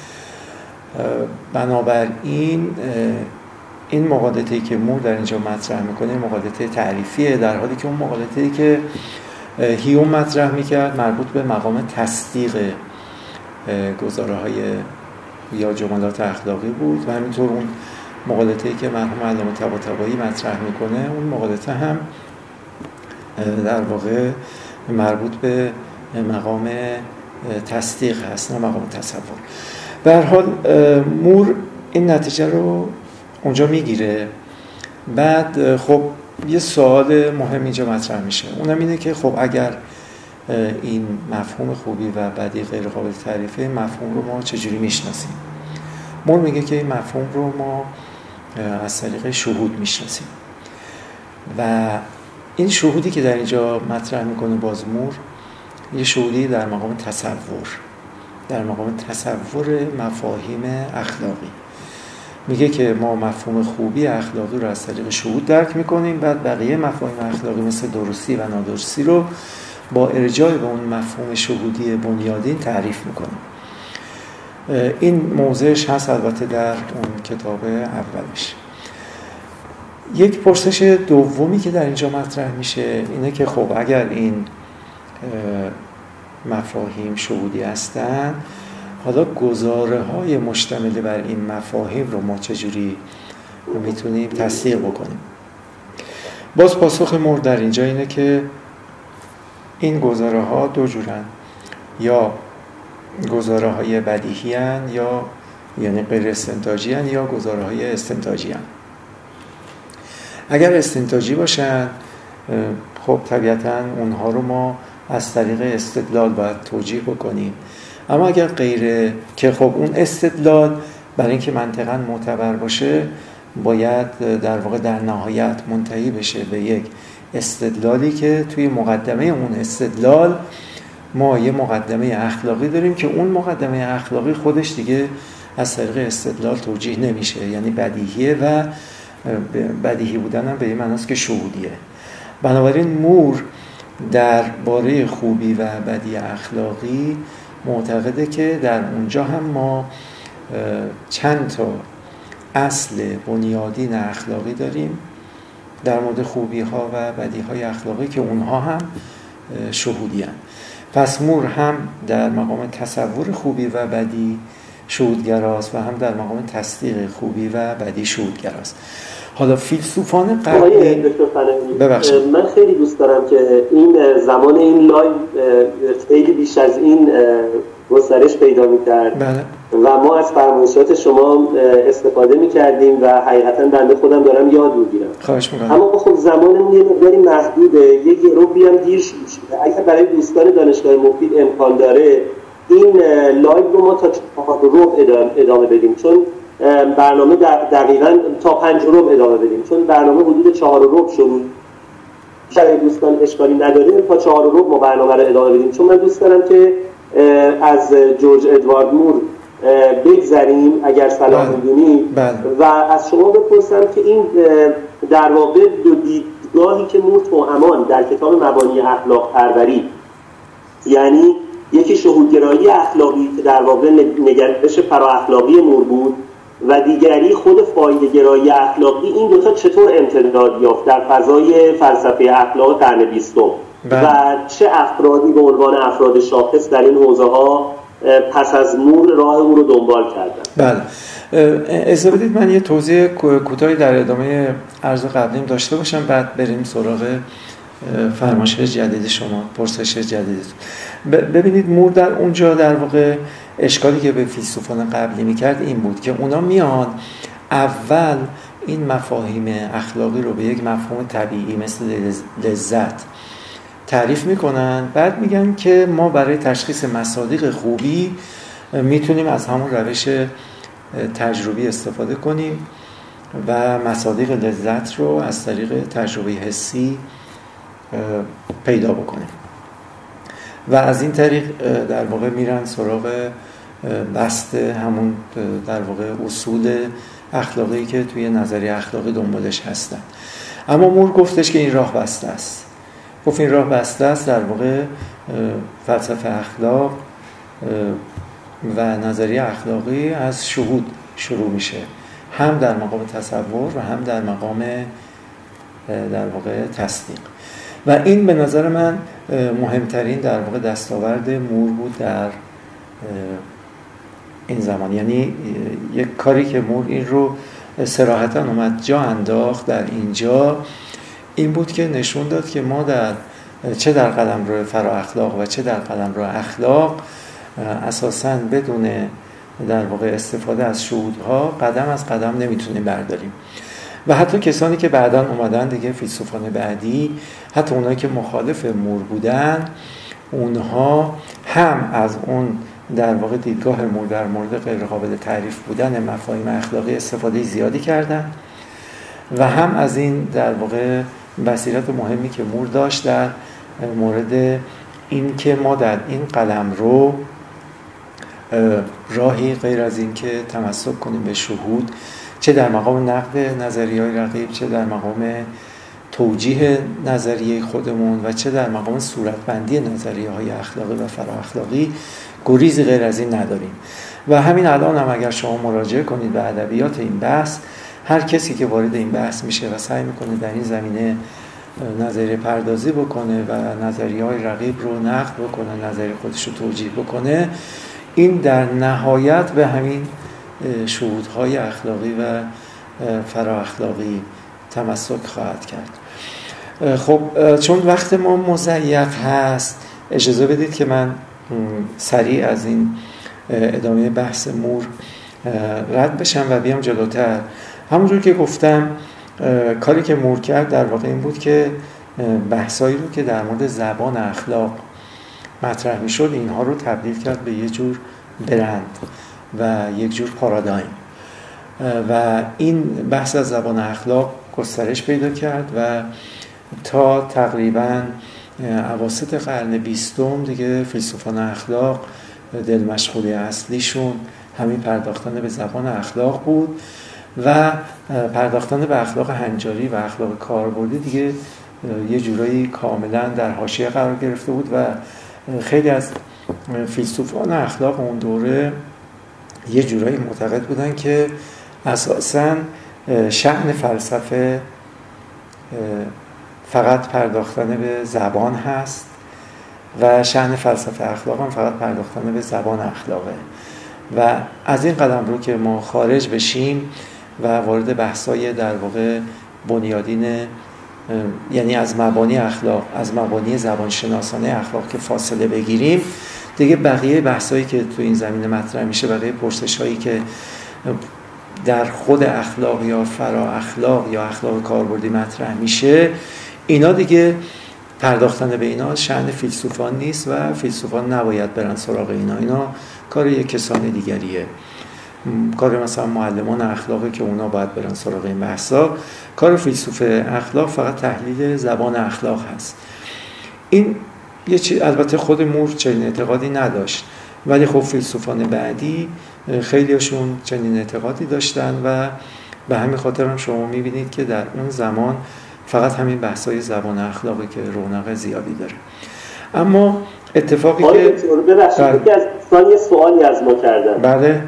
بنابراین این مغالطه‌ای که مور در اینجا مطرح میکنه مغالطه تعریفیه، در حالی که اون مغالطه‌ای که هیوم مطرح میکرد مربوط به مقام تصدیق گزاره‌های یا جملات اخلاقی بود و همینطور اون مغالطه‌ای که مرحوم علامه طباطبایی مطرح میکنه اون مغالطه هم در واقع مربوط به مقام تصدیق هست نه مقام تصور. به هر حال مور این نتیجه رو اونجا میگیره. بعد خب یه سوال مهم اینجا مطرح میشه، اونم اینه که خب اگر این مفهوم خوبی و بدی غیر قابل تعریفه، مفهوم رو ما چجوری میشناسیم؟ مور میگه که این مفهوم رو ما از طریق شهود میشناسیم و این شهودی که در اینجا مطرح میکنه باز مور یه شهودی در مقام تصور، در مقام تصور مفاهیم اخلاقی. میگه که ما مفهوم خوبی اخلاقی رو از طریق شهود درک میکنیم، بعد بقیه مفاهیم اخلاقی مثل درستی و نادرستی رو با ارجاع به اون مفهوم شهودی بنیادین تعریف میکنیم. این موضعش هست البته در اون کتاب اولش. یک پرسش دومی که در اینجا مطرح میشه اینه که خب اگر این مفاهیم شهودی هستن، حالا گزاره‌های مشتمل بر این مفاهیم رو ما چجوری میتونیم تصدیق بکنیم؟ باز پاسخ مور در اینجا اینه که این گزاره‌ها دو جورن، یا گزاره‌های بدیهی هن یا یعنی غیر استنتاجی هن یا گزاره‌های استنتاجی هن. اگر استنتاجی باشن خب طبیعتاً اونها رو ما از طریق استدلال باید توجیه بکنیم. اما اگر غیره که خب اون استدلال برای اینکه منطقاً معتبر باشه باید در واقع در نهایت منتهی بشه به یک استدلالی که توی مقدمه اون استدلال ما یه مقدمه اخلاقی داریم که اون مقدمه اخلاقی خودش دیگه از طریق استدلال توجیه نمیشه، یعنی بدیهیه و بدیهی بودن هم به این معناست که شهودیه. بنابراین مور در باره خوبی و بدی اخلاقی معتقده که در اونجا هم ما چند تا اصل بنیادین اخلاقی داریم در مورد خوبی ها و بدی های اخلاقی که اونها هم شهودی هستند. پس مور هم در مقام تصور خوبی و بدی شهودگراست و هم در مقام تصدیق خوبی و بدی شهودگراست. حالا فیلسوفان قبلی من خیلی دوست دارم که این زمان این لایو خیلی بیش از این گسترش پیدا می‌کرد. بله. و ما از فرمایشات شما استفاده می‌کردیم و حقیقتاً بنده خودم دارم یاد می‌گیرم. خواهش می‌کنم. اما خب زمانمون یه مقداری محدوده، یه گروهی هم دیر شده. اگه برای دوستان دانشگاه مفید امکان داره این لایو رو ما تا 4:15 ادامه بدیم، چون برنامه دقیقاً تا 5:15 ادامه بدیم، چون برنامه حدود 4:15 شروع شاید دوستان اشکالی نداره تا 4:15 ما برنامه رو ادامه بدیم، چون من دوست دارم که از جورج ادوارد مور بگذریم اگر صلاح می‌دونید و از شما بپرسم که این در واقع دو دیدگاهی که مور توامان در کتاب مبانی اخلاق پروری، یعنی یکی شهودگرایی اخلاقی که در واقع نگرش فرااخلاقی مور بود و دیگری خود فایده‌گرایی اخلاقی، این دوتا چطور امتداد یافت در فضای فلسفه اخلاق قرن 20 و چه افرادی به عنوان افراد شاخص در این حوزه‌ها پس از مور راه او رو دنبال کردن؟ بله، اجازه بدید من یه توضیح کوتاهی در ادامه عرض قبلیم داشته باشم، بعد بریم سراغ فرمایش جدید شما، پرسش جدید. ببینید مور در اونجا در واقع اشکالی که به فیلسوفان قبلی میکرد این بود که اونا میان اول این مفاهیم اخلاقی رو به یک مفهوم طبیعی مثل لذت تعریف میکنن، بعد میگن که ما برای تشخیص مصادیق خوبی میتونیم از همون روش تجربی استفاده کنیم و مصادیق لذت رو از طریق تجربه حسی پیدا بکنیم و از این طریق در واقع میرن سراغ بست همون در واقع اصول اخلاقی که توی نظریه اخلاقی دنبالش هستن. اما مور گفتش که این راه بسته است، گفت این راه بسته است. در واقع فلسفه اخلاق و نظریه اخلاقی از شهود شروع میشه، هم در مقام تصور و هم در مقام در واقع تصدیق. و این به نظر من مهمترین در واقع دستاورد مور بود در این زمان. یعنی یک کاری که مور این رو صراحتاً اومد جا انداخت در اینجا این بود که نشون داد که ما چه در قلمرو فرااخلاق و چه در قلمرو اخلاق اساساً بدون در واقع استفاده از شهودها قدم از قدم نمیتونیم برداریم. و حتی کسانی که بعداً اومدن دیگه، فیلسوفان بعدی، حتی اونایی که مخالف مور بودن، اونها هم از اون در واقع دیدگاه مور در مورد غیر قابل تعریف بودن مفاهیم اخلاقی استفاده زیادی کردن و هم از این در واقع بصیرت مهمی که مور داشت در مورد این که ما در این قلمرو راهی غیر از این که تمسک کنیم به شهود، چه در مقام نقد نظریه‌های رقیب، چه در مقام توجیه نظریه خودمون و چه در مقام صورتبندی نظریه‌های اخلاقی و فرااخلاقی، گریزی غیر از این نداریم. و همین الان هم اگر شما مراجعه کنید به ادبیات این بحث، هر کسی که وارد این بحث میشه و سعی میکنه در این زمینه نظریه پردازی بکنه و نظریه‌های رقیب رو نقد بکنه، نظریه خودش رو توجیه بکنه، این در نهایت به همین شهودهای اخلاقی و فرااخلاقی تمسک خواهد کرد. خب چون وقت ما مضیق هست، اجازه بدید که من سریع از این ادامه بحث مور رد بشم و بیام جلوتر. همونجور که گفتم کاری که مور کرد در واقع این بود که بحثایی رو که در مورد زبان اخلاق مطرح می شد اینها رو تبدیل کرد به یه جور برند و یک جور پارادایم و این بحث از زبان اخلاق گسترش پیدا کرد و تا تقریباً اواسط قرن 20 دیگه فیلسوفان اخلاق دل مشغولی اصلیشون همین پرداختن به زبان اخلاق بود و پرداختن به اخلاق هنجاری و اخلاق کاربردی دیگه یه جورایی کاملا در حاشیه قرار گرفته بود و خیلی از فیلسوفان اخلاق اون دوره یه جورایی معتقد بودن که اساساً شأن فلسفه فقط پرداختن به زبان هست و شأن فلسفه اخلاق هم فقط پرداختن به زبان اخلاقه و از این قدم رو که ما خارج بشیم و وارد بحثای در واقع بنیادین، یعنی از مبانی اخلاق، از مبانی زبانشناسانه اخلاق که فاصله بگیریم، دیگه بقیه بحثایی که تو این زمینه مطرح میشه، بقیه پرسش‌هایی که در خود اخلاق یا فرا اخلاق یا اخلاق کاربردی مطرح میشه، اینا دیگه پرداختن به اینا شأن فیلسوفان نیست و فیلسوفان نباید برن سراغ اینا کار یک کسان دیگریه، کار مثلا معلمان اخلاقی که اونا باید برن سراغ این بحثا. کار فیلسوف اخلاق فقط تحلیل زبان اخلاق هست. این یه چیز، البته خود مور چنین اعتقادی نداشت، ولی خب فیلسوفان بعدی خیلیشون چنین اعتقادی داشتن و به همین خاطر هم شما میبینید که در اون زمان فقط همین بحثای زبان اخلاقی که رونق زیادی داره. اما اتفاقی که ببخشید که از دوستان یه سوالی از ما کردن. بله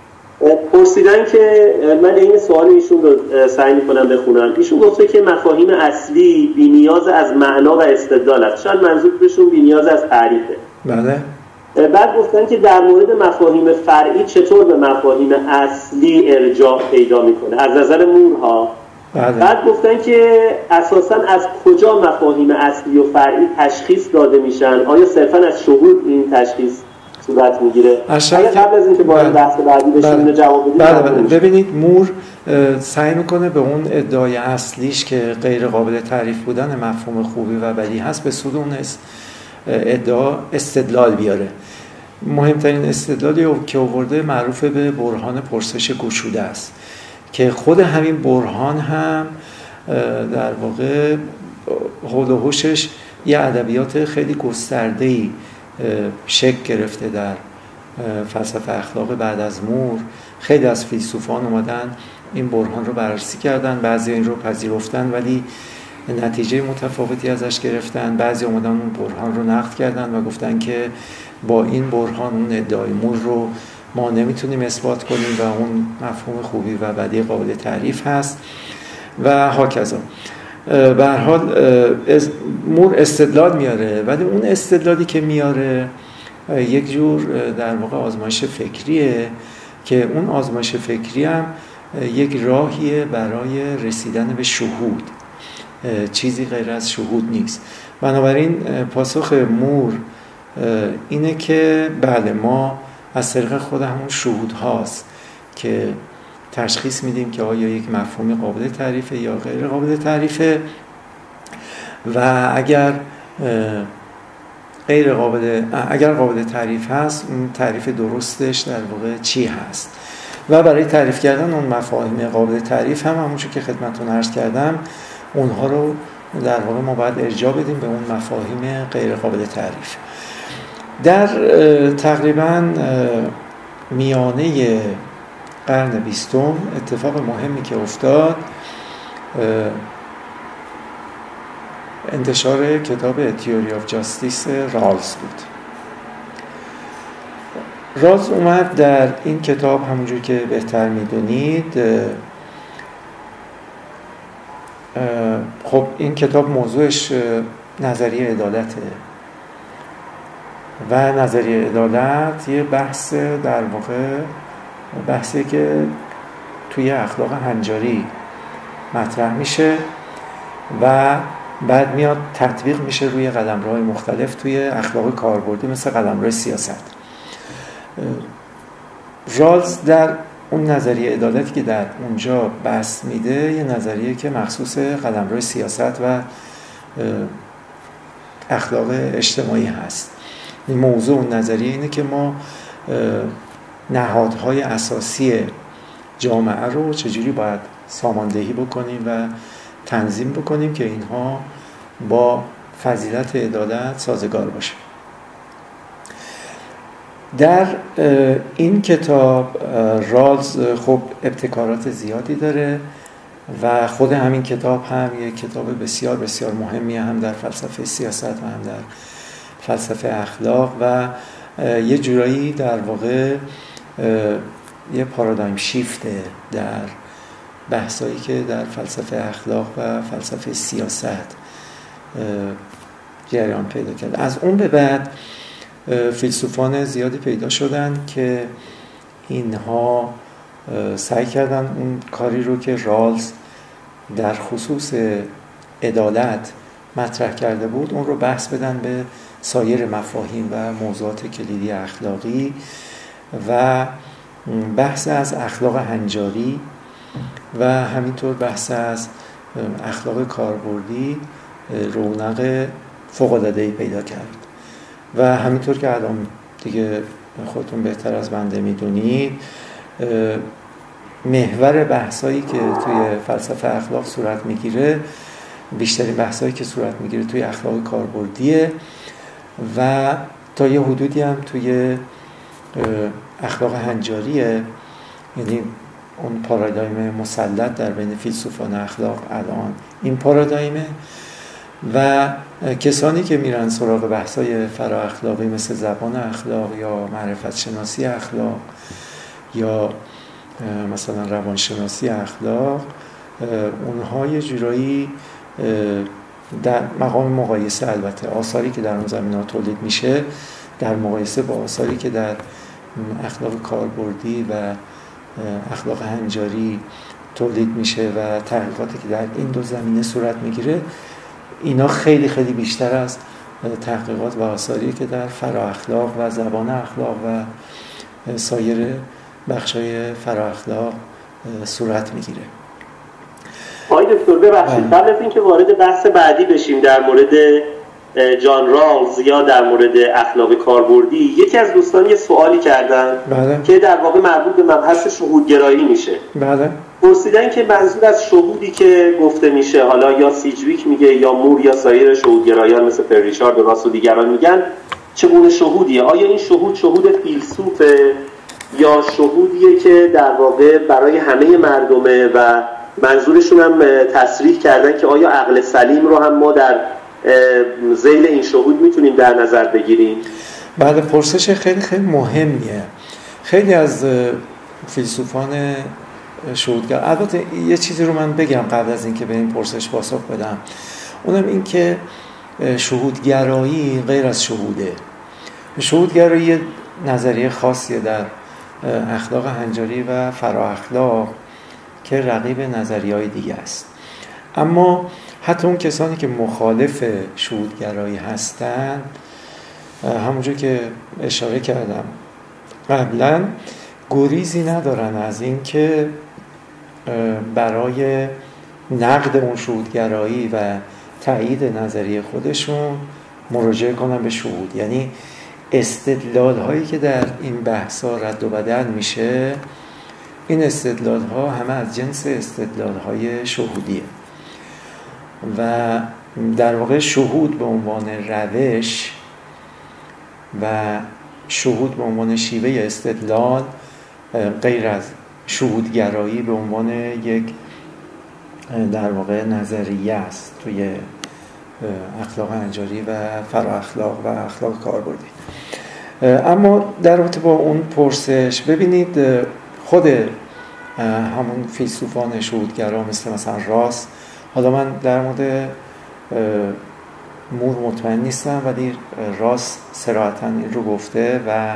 پرسیدن که من این سوال ایشون رو سعی می‌کنم بخونم. ایشون گفته که مفاهیم اصلی بی‌نیاز از معنا و استدلال است. شاید منظورشون بی‌نیاز از تعریفه. بله. بعد گفتن که در مورد مفاهیم فرعی چطور به مفاهیم اصلی ارجاع پیدا می‌کنه از نظر مورها. بله. بعد گفتن که اساساً از کجا مفاهیم اصلی و فرعی تشخیص داده میشن؟ آیا صرفاً از شهود این تشخیص صورت میگیره؟ اگه قبل از اینکه وارد بحث بعدی بشیم اینو جواب بدید. بله. ببینید مور سعی میکنه به اون ادعای اصلیش که غیر قابل تعریف بودن مفهوم خوبی و بدی هست به سود اون ادعا استدلال بیاره. مهمترین استدلالی که آورده معروف به برهان پرسش گشوده است که خود همین برهان هم در واقع حول و حوشش یه ادبیات خیلی گسترده‌ای شکل گرفته در فلسفه اخلاق بعد از مور. خیلی از فیلسوفان اومدن این برهان رو بررسی کردن، بعضی این رو پذیرفتن ولی نتیجه متفاوتی ازش گرفتن، بعضی اومدن اون برهان رو نقد کردن و گفتن که با این برهان اون ادعای مور رو ما نمیتونیم اثبات کنیم و اون مفهوم خوبی و بدی قابل تعریف هست و هاکذا. به هر حال مور استدلال میاره ولی اون استدلالی که میاره یک جور در واقع آزمایش فکریه که اون آزمایش فکری هم یک راهیه برای رسیدن به شهود، چیزی غیر از شهود نیست. بنابراین پاسخ مور اینه که بله ما از طریق خود همون شهود هاست که تشخیص میدیم که آیا یک مفهوم قابل تعریفه یا غیر قابل تعریفه و اگر قابل تعریف هست اون تعریف درستش در واقع چی هست و برای تعریف کردن اون مفاهیم قابل تعریف هم همونجور که خدمتتون عرض کردم اونها رو در واقع ما باید ارجاع بدیم به اون مفاهیم غیر قابل تعریف. در تقریباً میانه قرن 20 اتفاق مهمی که افتاد انتشار کتاب تیوری آف جاستیس رالز بود. رالز اومد در این کتاب همونجور که بهتر میدونید خب این کتاب موضوعش نظریه عدالته و نظریه عدالت یه بحث در واقع بحثی که توی اخلاق هنجاری مطرح میشه و بعد میاد تطبیق میشه روی قلمروهای مختلف توی اخلاق کاربردی مثل قلمرو سیاست. رالز در اون نظریه عدالتی که در اونجا بحث میده یه نظریه که مخصوص قلمرو سیاست و اخلاق اجتماعی هست. این موضوع اون نظریه اینه که ما نهادهای اساسی جامعه رو چجوری باید ساماندهی بکنیم و تنظیم بکنیم که اینها با فضیلت عدالت سازگار باشه. در این کتاب رالز خب ابتکارات زیادی داره و خود همین کتاب هم یک کتاب بسیار بسیار مهمیه هم در فلسفه سیاست و هم در فلسفه اخلاق و یه جورایی در واقع یه پارادایم شیفته در بحثایی که در فلسفه اخلاق و فلسفه سیاست جریان پیدا کرد. از اون به بعد فیلسوفان زیادی پیدا شدن که اینها سعی کردن اون کاری رو که رالز در خصوص عدالت مطرح کرده بود اون رو بحث بدن به سایر مفاهیم و موضوعات کلیدی اخلاقی و بحث از اخلاق هنجاری و همینطور بحث از اخلاق کاربردی رونق فوق‌العاده‌ای پیدا کرد و همینطور که الان دیگه خودتون بهتر از بنده میدونید محور بحثایی که توی فلسفه اخلاق صورت میگیره بیشترین بحثایی که صورت میگیره توی اخلاق کاربردیه و تا یه حدودی هم توی اخلاق هنجاریه، یعنی اون پارادایم مسلط در بین فیلسوفان اخلاق الان این پارادایمه، و کسانی که میرن سراغ بحثای فرا اخلاقی مثل زبان اخلاق یا معرفت شناسی اخلاق یا مثلا روانشناسی اخلاق، اونها یه جورایی در مقام مقایسه، البته آثاری که در اون زمینه‌ها تولید میشه در مقایسه با آثاری که در اخلاق کاربردی و اخلاق هنجاری تولید میشه و تحقیقاتی که در این دو زمینه صورت میگیره، اینا خیلی خیلی بیشتر از تحقیقات و آثاری که در فرا اخلاق و زبان اخلاق و سایر بخشای فرا اخلاق صورت میگیره. آقای دکتر ببخشید، قبل از اینکه وارد بحث بعدی بشیم در مورد جان رالز یا در مورد اخلاق کاربردی، یکی از دوستان یه سوالی کردن که در واقع مربوط به مبحث شهودگرایی میشه. پرسیدن که منظور از شهودی که گفته میشه، حالا یا سیجویک میگه یا مور یا سایر شهودگرایان مثل پریشارد و راس و دیگران میگن، چگونه شهودیه؟ آیا این شهود فیلسوفه یا شهودیه که در واقع برای همه مردمه؟ و منظورشون هم تصریح کردن که آیا عقل سلیم رو هم ما در ذیل این شهود میتونیم در نظر بگیریم؟ بله، پرسش خیلی خیلی مهمیه. خیلی از فیلسوفان شهودگر، البته یه چیزی رو من بگم قبل از اینکه به این پرسش پاسخ بدم، اونم این که شهودگرایی غیر از شهوده. شهودگرایی نظریه خاصیه در اخلاق هنجاری و فرا اخلاق که رقیب نظریه‌های دیگه است. اما حتی اون کسانی که مخالف شهودگرایی هستند، همونجور که اشاره کردم قبلا، گریزی ندارن از این که برای نقد اون شهودگرایی و تایید نظریه خودشون مراجعه کنن به شهود. یعنی استدلال هایی که در این بحثا رد و بدل میشه، این استدلال ها همه از جنس استدلال های شهودیه و در واقع شهود به عنوان روش و شهود به عنوان شیوه استدلال غیر از شهودگرایی به عنوان یک در واقع نظریه است توی اخلاق هنجاری و فرا اخلاق و اخلاق کاربردی. اما در رابطه با اون پرسش، ببینید خود همون فیلسوفان شهودگرا مثلا راس، حالا من در مورد مور مطمئن نیستم ولی راس صراحتاً این رو گفته و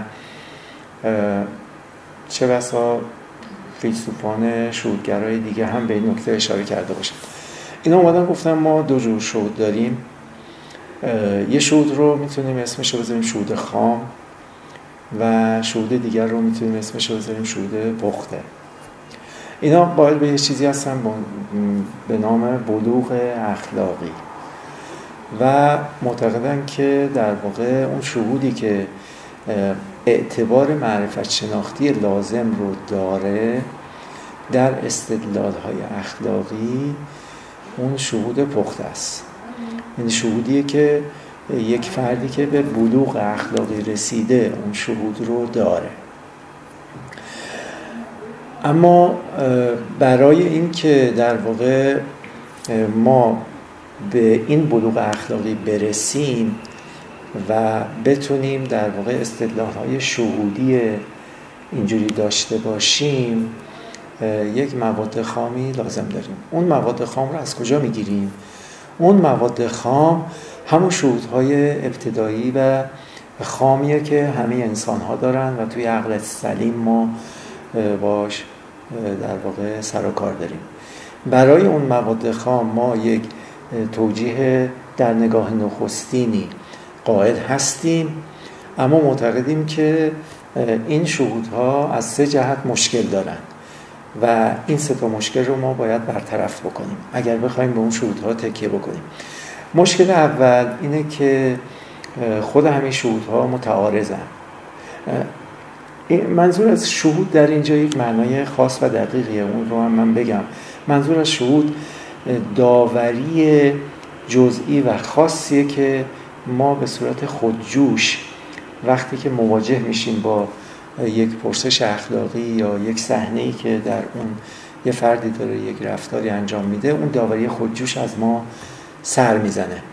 چه بسا فیلسوفان شهودگرای دیگه هم به این نکته اشاره کرده باشند. اینا اومدن گفتن ما دو جور شهود داریم، یه شهود رو میتونیم اسمش رو بذاریم شهود خام و شهود دیگر رو میتونیم اسمش رو بذاریم شهود پخته. اینا باید به یه چیزی هستن به نام بلوغ اخلاقی و معتقدن که در واقع اون شهودی که اعتبار معرفت شناختی لازم رو داره در استدلال‌های اخلاقی، اون شهود پخته است. یعنی شهودیه که یک فردی که به بلوغ اخلاقی رسیده اون شهود رو داره. اما برای این که در واقع ما به این بلوغ اخلاقی برسیم و بتونیم در واقع استدلال‌های شهودی اینجوری داشته باشیم، یک مواد خامی لازم داریم. اون مواد خام رو از کجا میگیریم؟ اون مواد خام همون شهودهای ابتدایی و خامیه که همه انسان‌ها دارن و توی عقل سلیم ما باش در واقع سر و کار داریم. برای اون مواد خام ما یک توجیه در نگاه نخستینی قائل هستیم، اما معتقدیم که این شهودها از 3 جهت مشکل دارن و این 3 تا مشکل رو ما باید برطرف بکنیم اگر بخوایم به اون شهودها تکیه بکنیم. مشکل اول اینه که خود همین شهودها متعارضن. منظور از شهود در اینجا یک معنای خاص و دقیقیه، اون رو هم من بگم. منظور از شهود داوری جزئی و خاصیه که ما به صورت خودجوش وقتی که مواجه میشیم با یک پرسش اخلاقی یا یک صحنه‌ای که در اون یه فردی داره یک رفتاری انجام میده، اون داوری خودجوش از ما سر میزنه.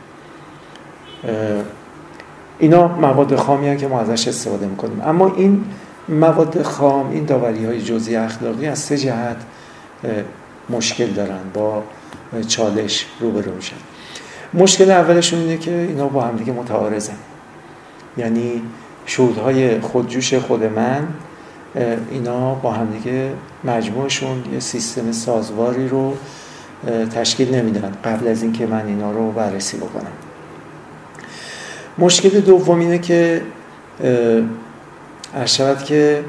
اینا مواد خامیه که ما ازش استفاده میکنیم. اما این مواد خام، این داوری‌های جزئی اخلاقی از 3 جهت مشکل دارن، با چالش روبرو میشن. مشکل اولشون اینه که اینا با هم دیگه متعارضن. یعنی شهودهای خودجوش خود من، اینا با هم دیگه مجموعشون یه سیستم سازواری رو تشکیل نمیدن قبل از اینکه من اینا رو بررسی بکنم. مشکل دوم اینه که عرض شود که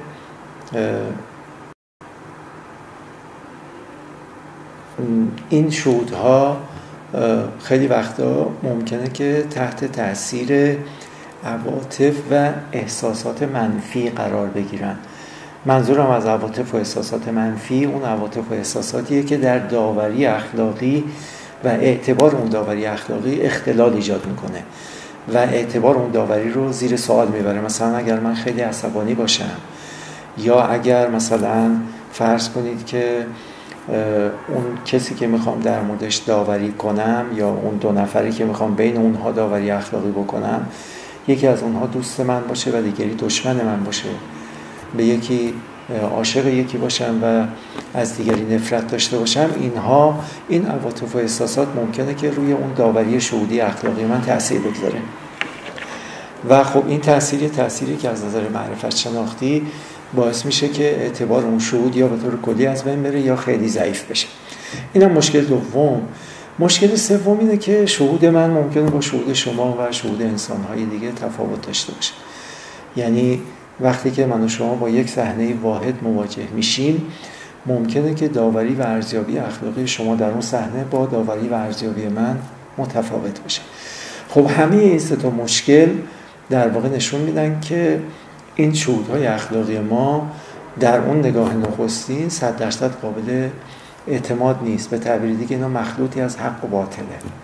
این شهودها خیلی وقتا ممکنه که تحت تأثیر عواطف و احساسات منفی قرار بگیرن. منظورم از عواطف و احساسات منفی اون عواطف و احساساتیه که در داوری اخلاقی و اعتبار اون داوری اخلاقی اختلال ایجاد میکنه و اعتبار اون داوری رو زیر سوال میبره. مثلا اگر من خیلی عصبانی باشم، یا اگر مثلا فرض کنید که اون کسی که میخوام در موردش داوری کنم یا اون 2 نفری که میخوام بین اونها داوری اخلاقی بکنم، یکی از اونها دوست من باشه و دیگری دشمن من باشه، به یکی عاشق یکی باشم و از دیگری نفرت داشته باشم، این عواطف و احساسات ممکنه که روی اون داوری شهودی اخلاقی من تأثیر بگذاره. و خب این تأثیری که از نظر معرفت شناختی باعث میشه که اعتبار اون شهود یا به طور کلی از بین بره یا خیلی ضعیف بشه. اینم مشکل دوم. مشکل سوم اینه که شهود من ممکنه با شهود شما و شهود انسان‌های دیگه تفاوت داشته باشه. یعنی وقتی که من و شما با یک صحنه واحد مواجه میشیم، ممکنه که داوری و ارزیابی اخلاقی شما در اون صحنه با داوری و ارزیابی من متفاوت باشه. خب همه این 3 مشکل در واقع نشون میدن که این شهودهای اخلاقی ما در اون نگاه نخستین 100% قابل اعتماد نیست. به تعبیر دیگه اینا مخلوطی از حق و باطله،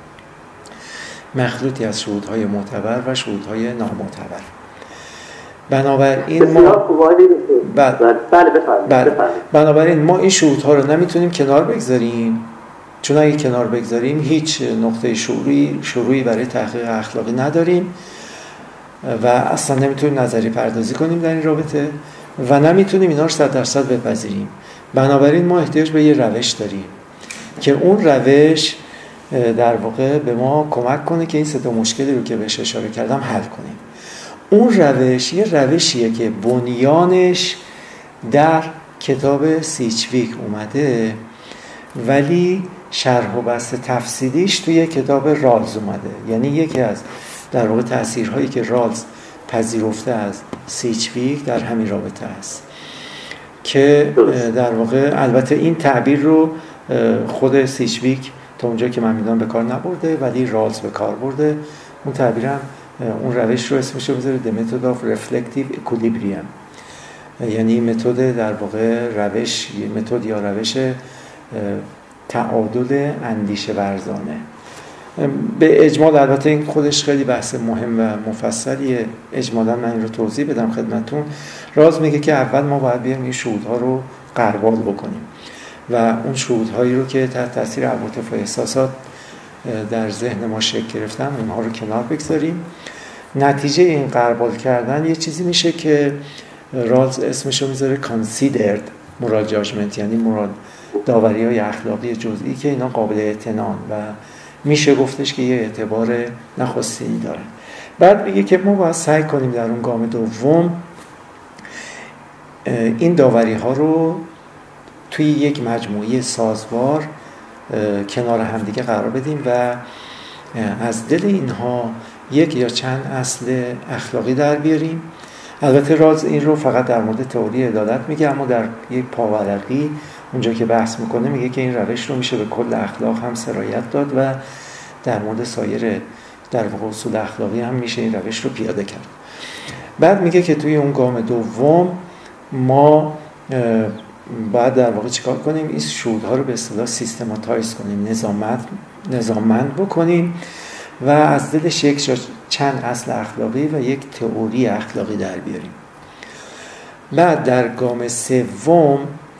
مخلوطی از شهودهای معتبر و شهودهای نامعتبر. بنابراین ما این شهودها رو نمیتونیم کنار بگذاریم، چون اگه کنار بگذاریم هیچ نقطه شروعی برای تحقیق اخلاقی نداریم و اصلا نمیتونیم نظری پردازی کنیم در این رابطه و نمیتونیم اینا رو 100% بپذیریم. بنابراین ما احتیاج به یه روش داریم که اون روش در واقع به ما کمک کنه که این 3 مشکلی رو که بهش اشاره کردم حل کنیم. اون روش یه روشیه که بنیانش در کتاب سیچویک اومده، ولی شرح و بسط تفصیلیش توی کتاب رالز اومده. یعنی یکی از در واقع تأثیرهایی که رالز پذیرفته از سیچویک در همین رابطه است که در واقع البته این تعبیر رو خود سیچویک تا اونجا که من میدونم به کار نبرده، ولی رالز به کار برده. اون تعبیرم اون روش رو اسمش رو بذاره The Method of Reflective Equilibrium، یعنی متد در واقع متد یا روش تعادل اندیشه ورزانه. به اجمال البته این خودش خیلی بحث مهم و مفصلیه، اجمالا من این رو توضیح بدم خدمتون. راز میگه که اول ما باید بیایم این شهودها رو غربال بکنیم و اون شهودهایی رو که تحت تاثیر عواطف و احساسات در ذهن ما شکل گرفتن اونها رو کنار بگذاریم. نتیجه این غربال کردن یه چیزی میشه که رالز اسمش رو میذاره considered moral judgment، یعنی داوری‌های اخلاقی جزئی که اینا قابل اعتنان و میشه گفتش که یه اعتبار نخستینی داره. بعد میگه که ما باید سعی کنیم در اون گام دوم این داوری‌ها رو توی یک مجموعه سازوار کنار همدیگه قرار بدیم و از دل اینها یک یا چند اصل اخلاقی در بیاریم. البته راز این رو فقط در مورد تئوری عدالت میگه، اما در یک پاورقی اونجا که بحث میکنه میگه که این روش رو میشه به کل اخلاق هم سرایت داد و در مورد سایر در واقع اصول اخلاقی هم میشه این روش رو پیاده کرد. بعد میگه که توی اون گام دوم ما باید در واقع چیکار کنیم؟ این شهودها رو به اصطلاح سیستماتایز کنیم، نظاممند بکنیم و از دلش یک چند اصل اخلاقی و یک تئوری اخلاقی در بیاریم. بعد در گام سوم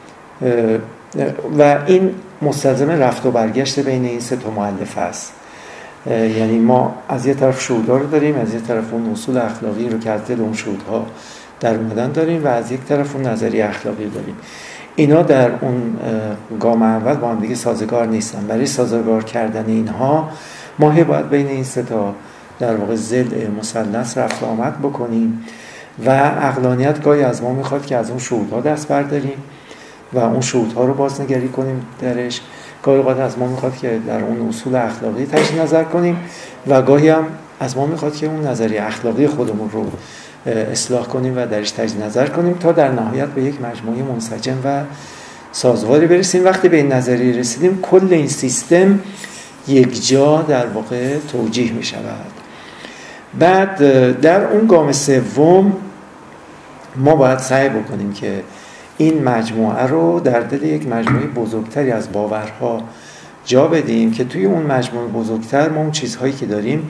و این مستلزم رفت و برگشت بین این سه تا مؤلفه است. یعنی ما از یه طرف شهودها رو داریم، از یه طرف اون اصول اخلاقی رو که از دل اون شهودها در اومدن داریم و از یک طرف اون نظریه اخلاقی داریم. اینا در اون گام اول با هم دیگه سازگار نیستن. برای سازگار کردن اینها ما باید بین این سه تا در واقع ضلع مثلث رفت و آمد بکنیم و عقلانیت گاهی از ما میخواد که از اون شهودها دست برداریم و اون شهودها رو بازنگری کنیم درش، گاهی اوقات از ما میخواد که در اون اصول اخلاقی تجدید نظر کنیم و گاهی هم از ما میخواد که اون نظریه اخلاقی خودمون رو اصلاح کنیم و درش تجدید نظر کنیم تا در نهایت به یک مجموعه منسجم و سازگاری برسیم. وقتی به این نظریه رسیدیم کل این سیستم یک جا در واقع توجیه می شود. بعد در اون گام سوم ما باید سعی بکنیم که این مجموعه رو در دل یک مجموعه بزرگتری از باورها جا بدیم که توی اون مجموعه بزرگتر ما اون چیزهایی که داریم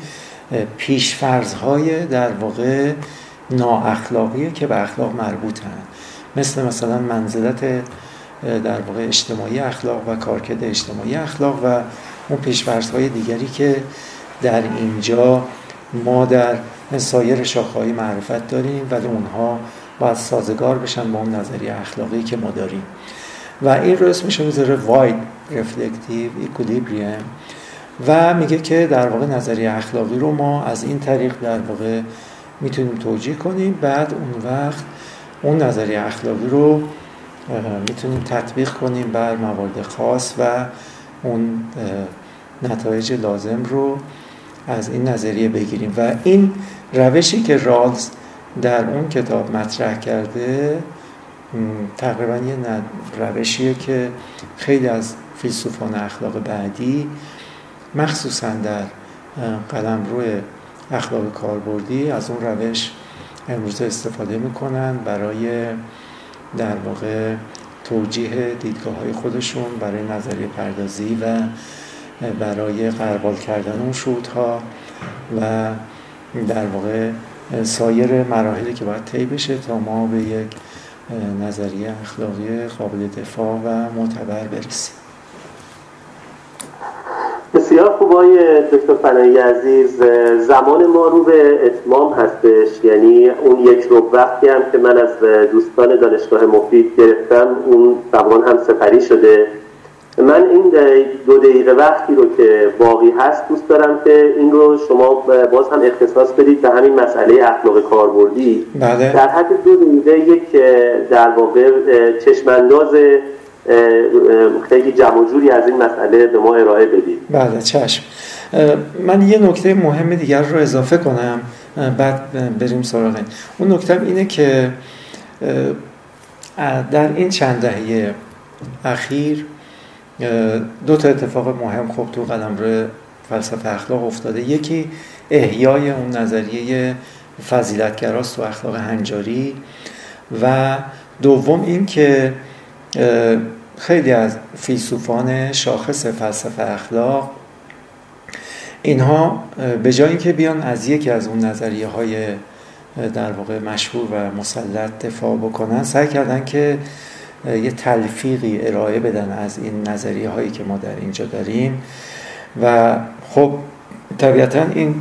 پیشفرض‌های در واقع نااخلاقیه که به اخلاق مربوطن، مثلا منزلت در واقع اجتماعی اخلاق و کارکرد اجتماعی اخلاق و اون پیش‌فرض‌های دیگری که در اینجا ما در سایر شاخه‌های معرفت داریم ولی اونها باید سازگار بشن با اون نظریه اخلاقی که ما داریم و این رو اسمش میذاره واید رفلکتیو ایکولیبریوم و میگه که در واقع نظریه اخلاقی رو ما از این طریق در واقع میتونیم توجیه کنیم. بعد اون وقت اون نظریه اخلاقی رو میتونیم تطبیق کنیم بر موارد خاص و اون نتایج لازم رو از این نظریه بگیریم و این روشی که رالز در اون کتاب مطرح کرده تقریبا یه روشیه که خیلی از فیلسوفان اخلاق بعدی مخصوصا در قلمرو اخلاق کاربردی از اون روش امروز استفاده میکنن برای در واقع توجیه دیدگاه‌های خودشون، برای نظریه پردازی و برای غربال کردن اون شهودها و در واقع سایر مراحلی که باید طی بشه تا ما به یک نظریه اخلاقی قابل دفاع و معتبر برسیم. بسیار خوب آقای دکتر فنایی عزیز، زمان ما رو به اتمام هستش، یعنی اون یک ربع وقتی هم که من از دوستان دانشگاه مفید گرفتم اون زمان هم سپری شده. من این 2 دقیقه وقتی رو که باقی هست دوست دارم که این رو شما باز هم اختصاص بدید به همین مسئله اخلاق کاربردی. بله. در حد 2 دقیقه یک در واقع چشمانداز خیلی جمع و جوری از این مسئله به ما ارائه بدید. بله چشم. من یه نکته مهم دیگر رو اضافه کنم بعد بریم سراغ این. اون نکته اینه که در این چند دهه اخیر 2 تا اتفاق مهم خب تو قلمرو فلسفه اخلاق افتاده. یکی احیای اون نظریه فضیلتگراست و اخلاق هنجاری و دوم این که خیلی از فیلسوفان شاخص فلسفه اخلاق اینها به جای اینکه بیان از یکی از اون نظریه های در واقع مشهور و مسلط دفاع بکنن سعی کردن که یه تلفیقی ارائه بدن از این نظریه هایی که ما در اینجا داریم و خب طبیعتا این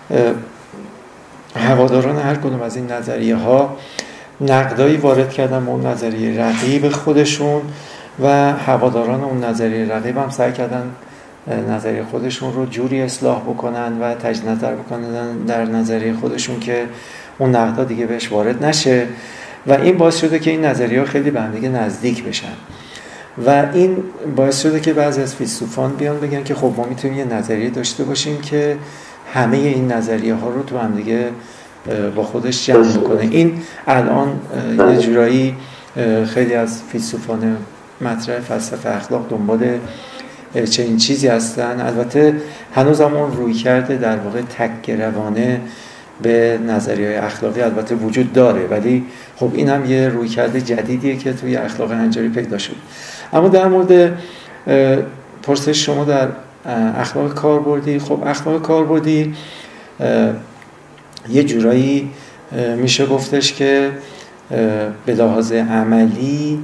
هواداران هر کدوم از این نظریه ها نقدایی وارد کردن به اون نظریه رقیب خودشون و هواداران اون نظریه رقیب هم سعی کردن نظریه خودشون رو جوری اصلاح بکنن و تجدید نظر بکنن در نظریه خودشون که اون نقدا دیگه بهش وارد نشه و این باعث شده که این نظریه‌ها خیلی به هم دیگه نزدیک بشن و این باعث شده که بعضی از فیلسوفان بیان بگن که خب ما میتونیم یه نظریه داشته باشیم که همه این نظریه ها رو تو هم دیگه با خودش جمع میکنه. این الان یه جورایی خیلی از فیلسوفان مطرح فلسفه اخلاق دنبال چنین چیزی هستن. البته هنوز هم اون روی کرده در واقع تک‌گروانه به نظریه اخلاقی البته وجود داره ولی خب این هم یه رویکرد جدیدیه که توی اخلاق هنجاری پیدا شد. اما در مورد پرسش شما در اخلاق کاربردی، خب اخلاق کاربردی یه جورایی میشه گفتش که به لحاظ عملی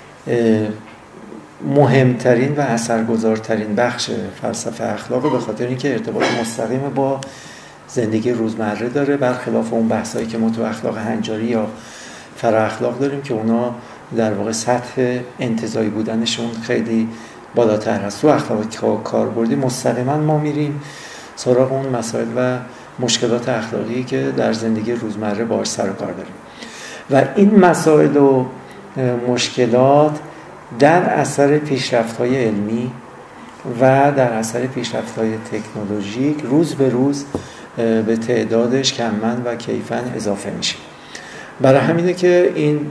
مهمترین و اثرگذارترین بخش فلسفه اخلاق، به خاطر اینکه ارتباط مستقیم با زندگی روزمره داره، برخلاف اون بحثایی که ما تو اخلاق هنجاری یا فرا اخلاق داریم که اونا در واقع سطح انتزاعی بودنشون خیلی بالاتر هست. تو اخلاق کاربردی مستقیما ما میریم سراغ اون مسائل و مشکلات اخلاقی که در زندگی روزمره باهاش سر و کار داریم و این مسائل و مشکلات در اثر پیشرفت‌های علمی و در اثر پیشرفت‌های تکنولوژیک روز به روز به تعدادش کماً و کیفاً اضافه میشه. برای همینه که این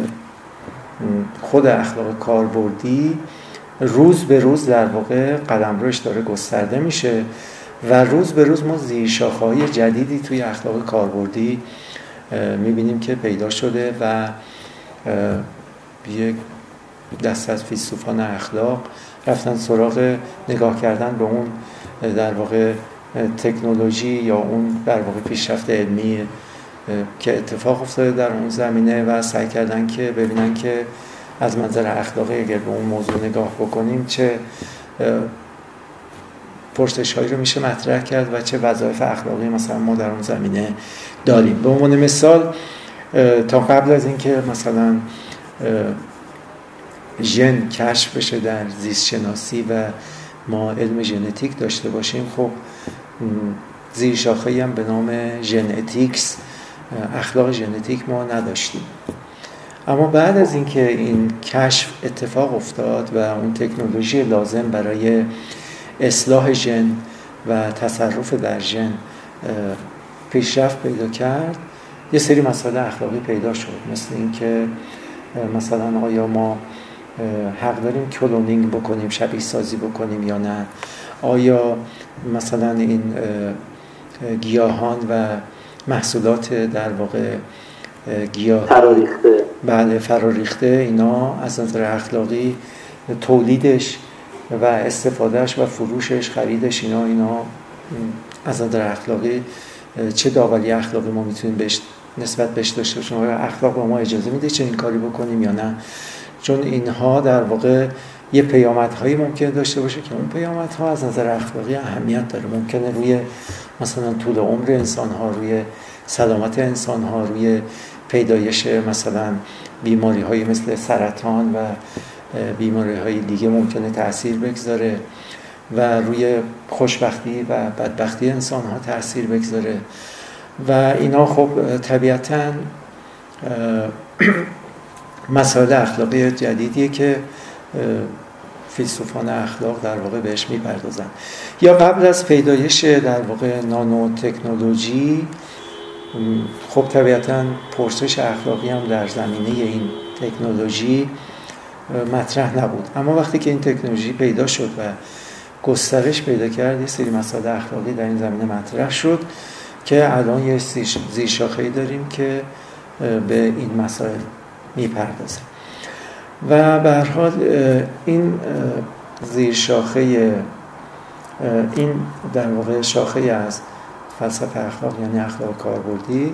خود اخلاق کاربردی روز به روز در واقع قلمروش داره گسترده میشه و روز به روز ما زیرشاخه‌های جدیدی توی اخلاق کاربردی میبینیم که پیدا شده و یک دسته از فیلسوفان اخلاق رفتن سراغ نگاه کردن به اون در واقع تکنولوژی یا اون در واقع پیشرفت علمی که اتفاق افتاده در اون زمینه و سعی کردن که ببینن که از منظر اخلاقی اگر به اون موضوع نگاه بکنیم چه پرسش‌هایی رو میشه مطرح کرد و چه وظایف اخلاقی مثلا ما در اون زمینه داریم. به عنوان مثال تا قبل از اینکه مثلا ژن کشف بشه در زیست شناسی و ما علم ژنتیک داشته باشیم، خب زیرشاخه‌ای هم به نام ژنتیکس، اخلاق ژنتیک ما نداشتیم. اما بعد از اینکه این کشف اتفاق افتاد و اون تکنولوژی لازم برای اصلاح ژن و تصرف در ژن پیشرفت پیدا کرد، یه سری مسائل اخلاقی پیدا شد، مثل اینکه مثلا آیا ما حق داریم کلونینگ بکنیم، شبیه سازی بکنیم یا نه؟ آیا مثلا این گیاهان و محصولات در واقع گیاه فراریخته، بله فراریخته، اینا از نظر اخلاقی تولیدش و استفادهش و فروشش، خریدش، اینا از نظر اخلاقی چه داوری اخلاقی ما میتونیم نسبت بهش داشته باشیم؟ آیا اخلاق به ما اجازه میده چنین کاری بکنیم یا نه؟ چون اینها در واقع یه پیامدهایی ممکنه داشته باشه که اون پیامدها از نظر اخلاقی اهمیت داره. ممکنه روی مثلا طول عمر انسان‌ها، روی سلامت انسان‌ها، روی پیدایش مثلا بیماری‌های مثل سرطان و بیماری‌های دیگه ممکنه تأثیر بگذاره و روی خوشبختی و بدبختی انسان‌ها تأثیر بگذاره و اینا خب طبیعتاً مسائل اخلاقی جدیدیه که فیلسوفان اخلاق در واقع بهش میپردازن. یا قبل از پیدایش در واقع نانو تکنولوژی، خب طبیعتاً پرسش اخلاقی هم در زمینه این تکنولوژی مطرح نبود. اما وقتی که این تکنولوژی پیدا شد و گسترش پیدا کرد، یه سری مسائل اخلاقی در این زمینه مطرح شد که الان یه زیرشاخه‌ای داریم که به این مسائل میپردازه. و به هر حال این زیرشاخه، این در واقع شاخه از فلسفه اخلاق یعنی اخلاق کاربردی،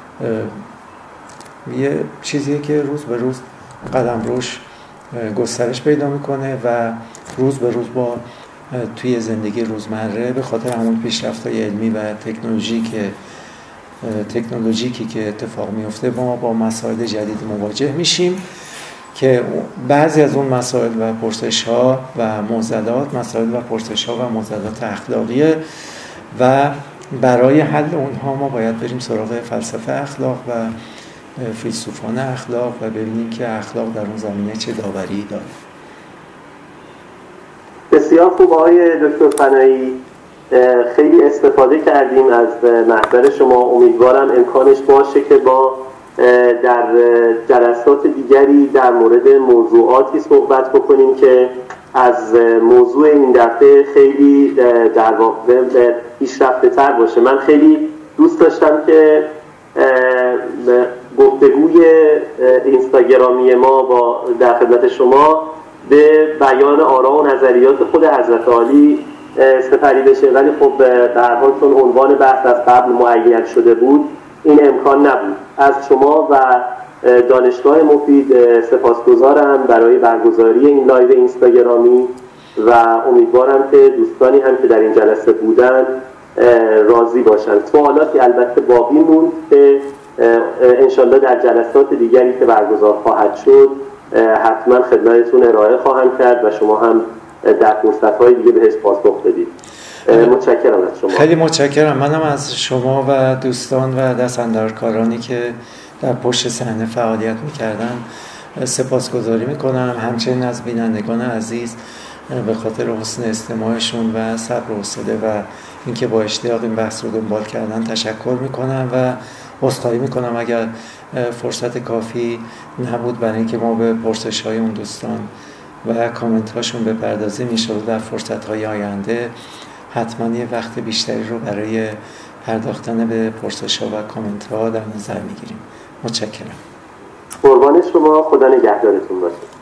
یه چیزیه که روز به روز قلمروش گسترش پیدا میکنه و روز به روز با توی زندگی روزمره به خاطر همون پیشرفت‌های علمی و تکنولوژیکی که اتفاق میفته ما با مسائل جدید مواجه میشیم که بعضی از اون مسائل و پرسش‌ها و معضلات، مسائل و پرسش‌ها و معضلات اخلاقیه و برای حل اونها ما باید بریم سراغ فلسفه اخلاق و فیلسوفان اخلاق و ببینیم که اخلاق در اون زمینه چه داوری داره. بسیار خوب آقای دکتر فنایی، خیلی استفاده کردیم از محضر شما. امیدوارم امکانش باشه که با در جلسات دیگری در مورد موضوعاتی صحبت بکنیم که از موضوع این دفعه خیلی در واقع پیشرفته تر باشه. من خیلی دوست داشتم که گفتگوی اینستاگرامی ما با در خدمت شما به بیان آراء و نظریات خود حضرت عالی سپری بشه، ولی خب به هر حال چون عنوان بحث از قبل معین شده بود این امکان نبود. از شما و دانشگاه مفید سپاسگزارم برای برگزاری این لایو اینستاگرامی و امیدوارم که دوستانی هم که در این جلسه بودن راضی باشن. سوالاتی البته باقی موند که انشالله در جلسات دیگری که برگزار خواهد شد حتما خدمتتون ارائه خواهم کرد و شما هم در فرصت‌های دیگه بهش پاسخ بدید. متشکرم از شما. خیلی متشکرم. منم از شما و دوستان و دستاندرکارانی که در پشت صحنه فعالیت می‌کردن سپاسگزاری می‌کنم. همچنین از بینندگان عزیز به خاطر حسن استماعشون و صبر و حوصله و اینکه با اشتیاق این بحث رو دنبال کردن تشکر می‌کنم و عذرخواهی می‌کنم اگر فرصت کافی نبود برای اینکه ما به پرسش‌های اون دوستان و کامنت‌هاشون بپردازیم. انشاءالله در فرصت‌های آینده حتما یه وقت بیشتری رو برای پرداختن به پرسش‌ها و کامنت‌ها در نظر می‌گیریم. متشکرم. قربان شما. خدا نگهدارتون باشه.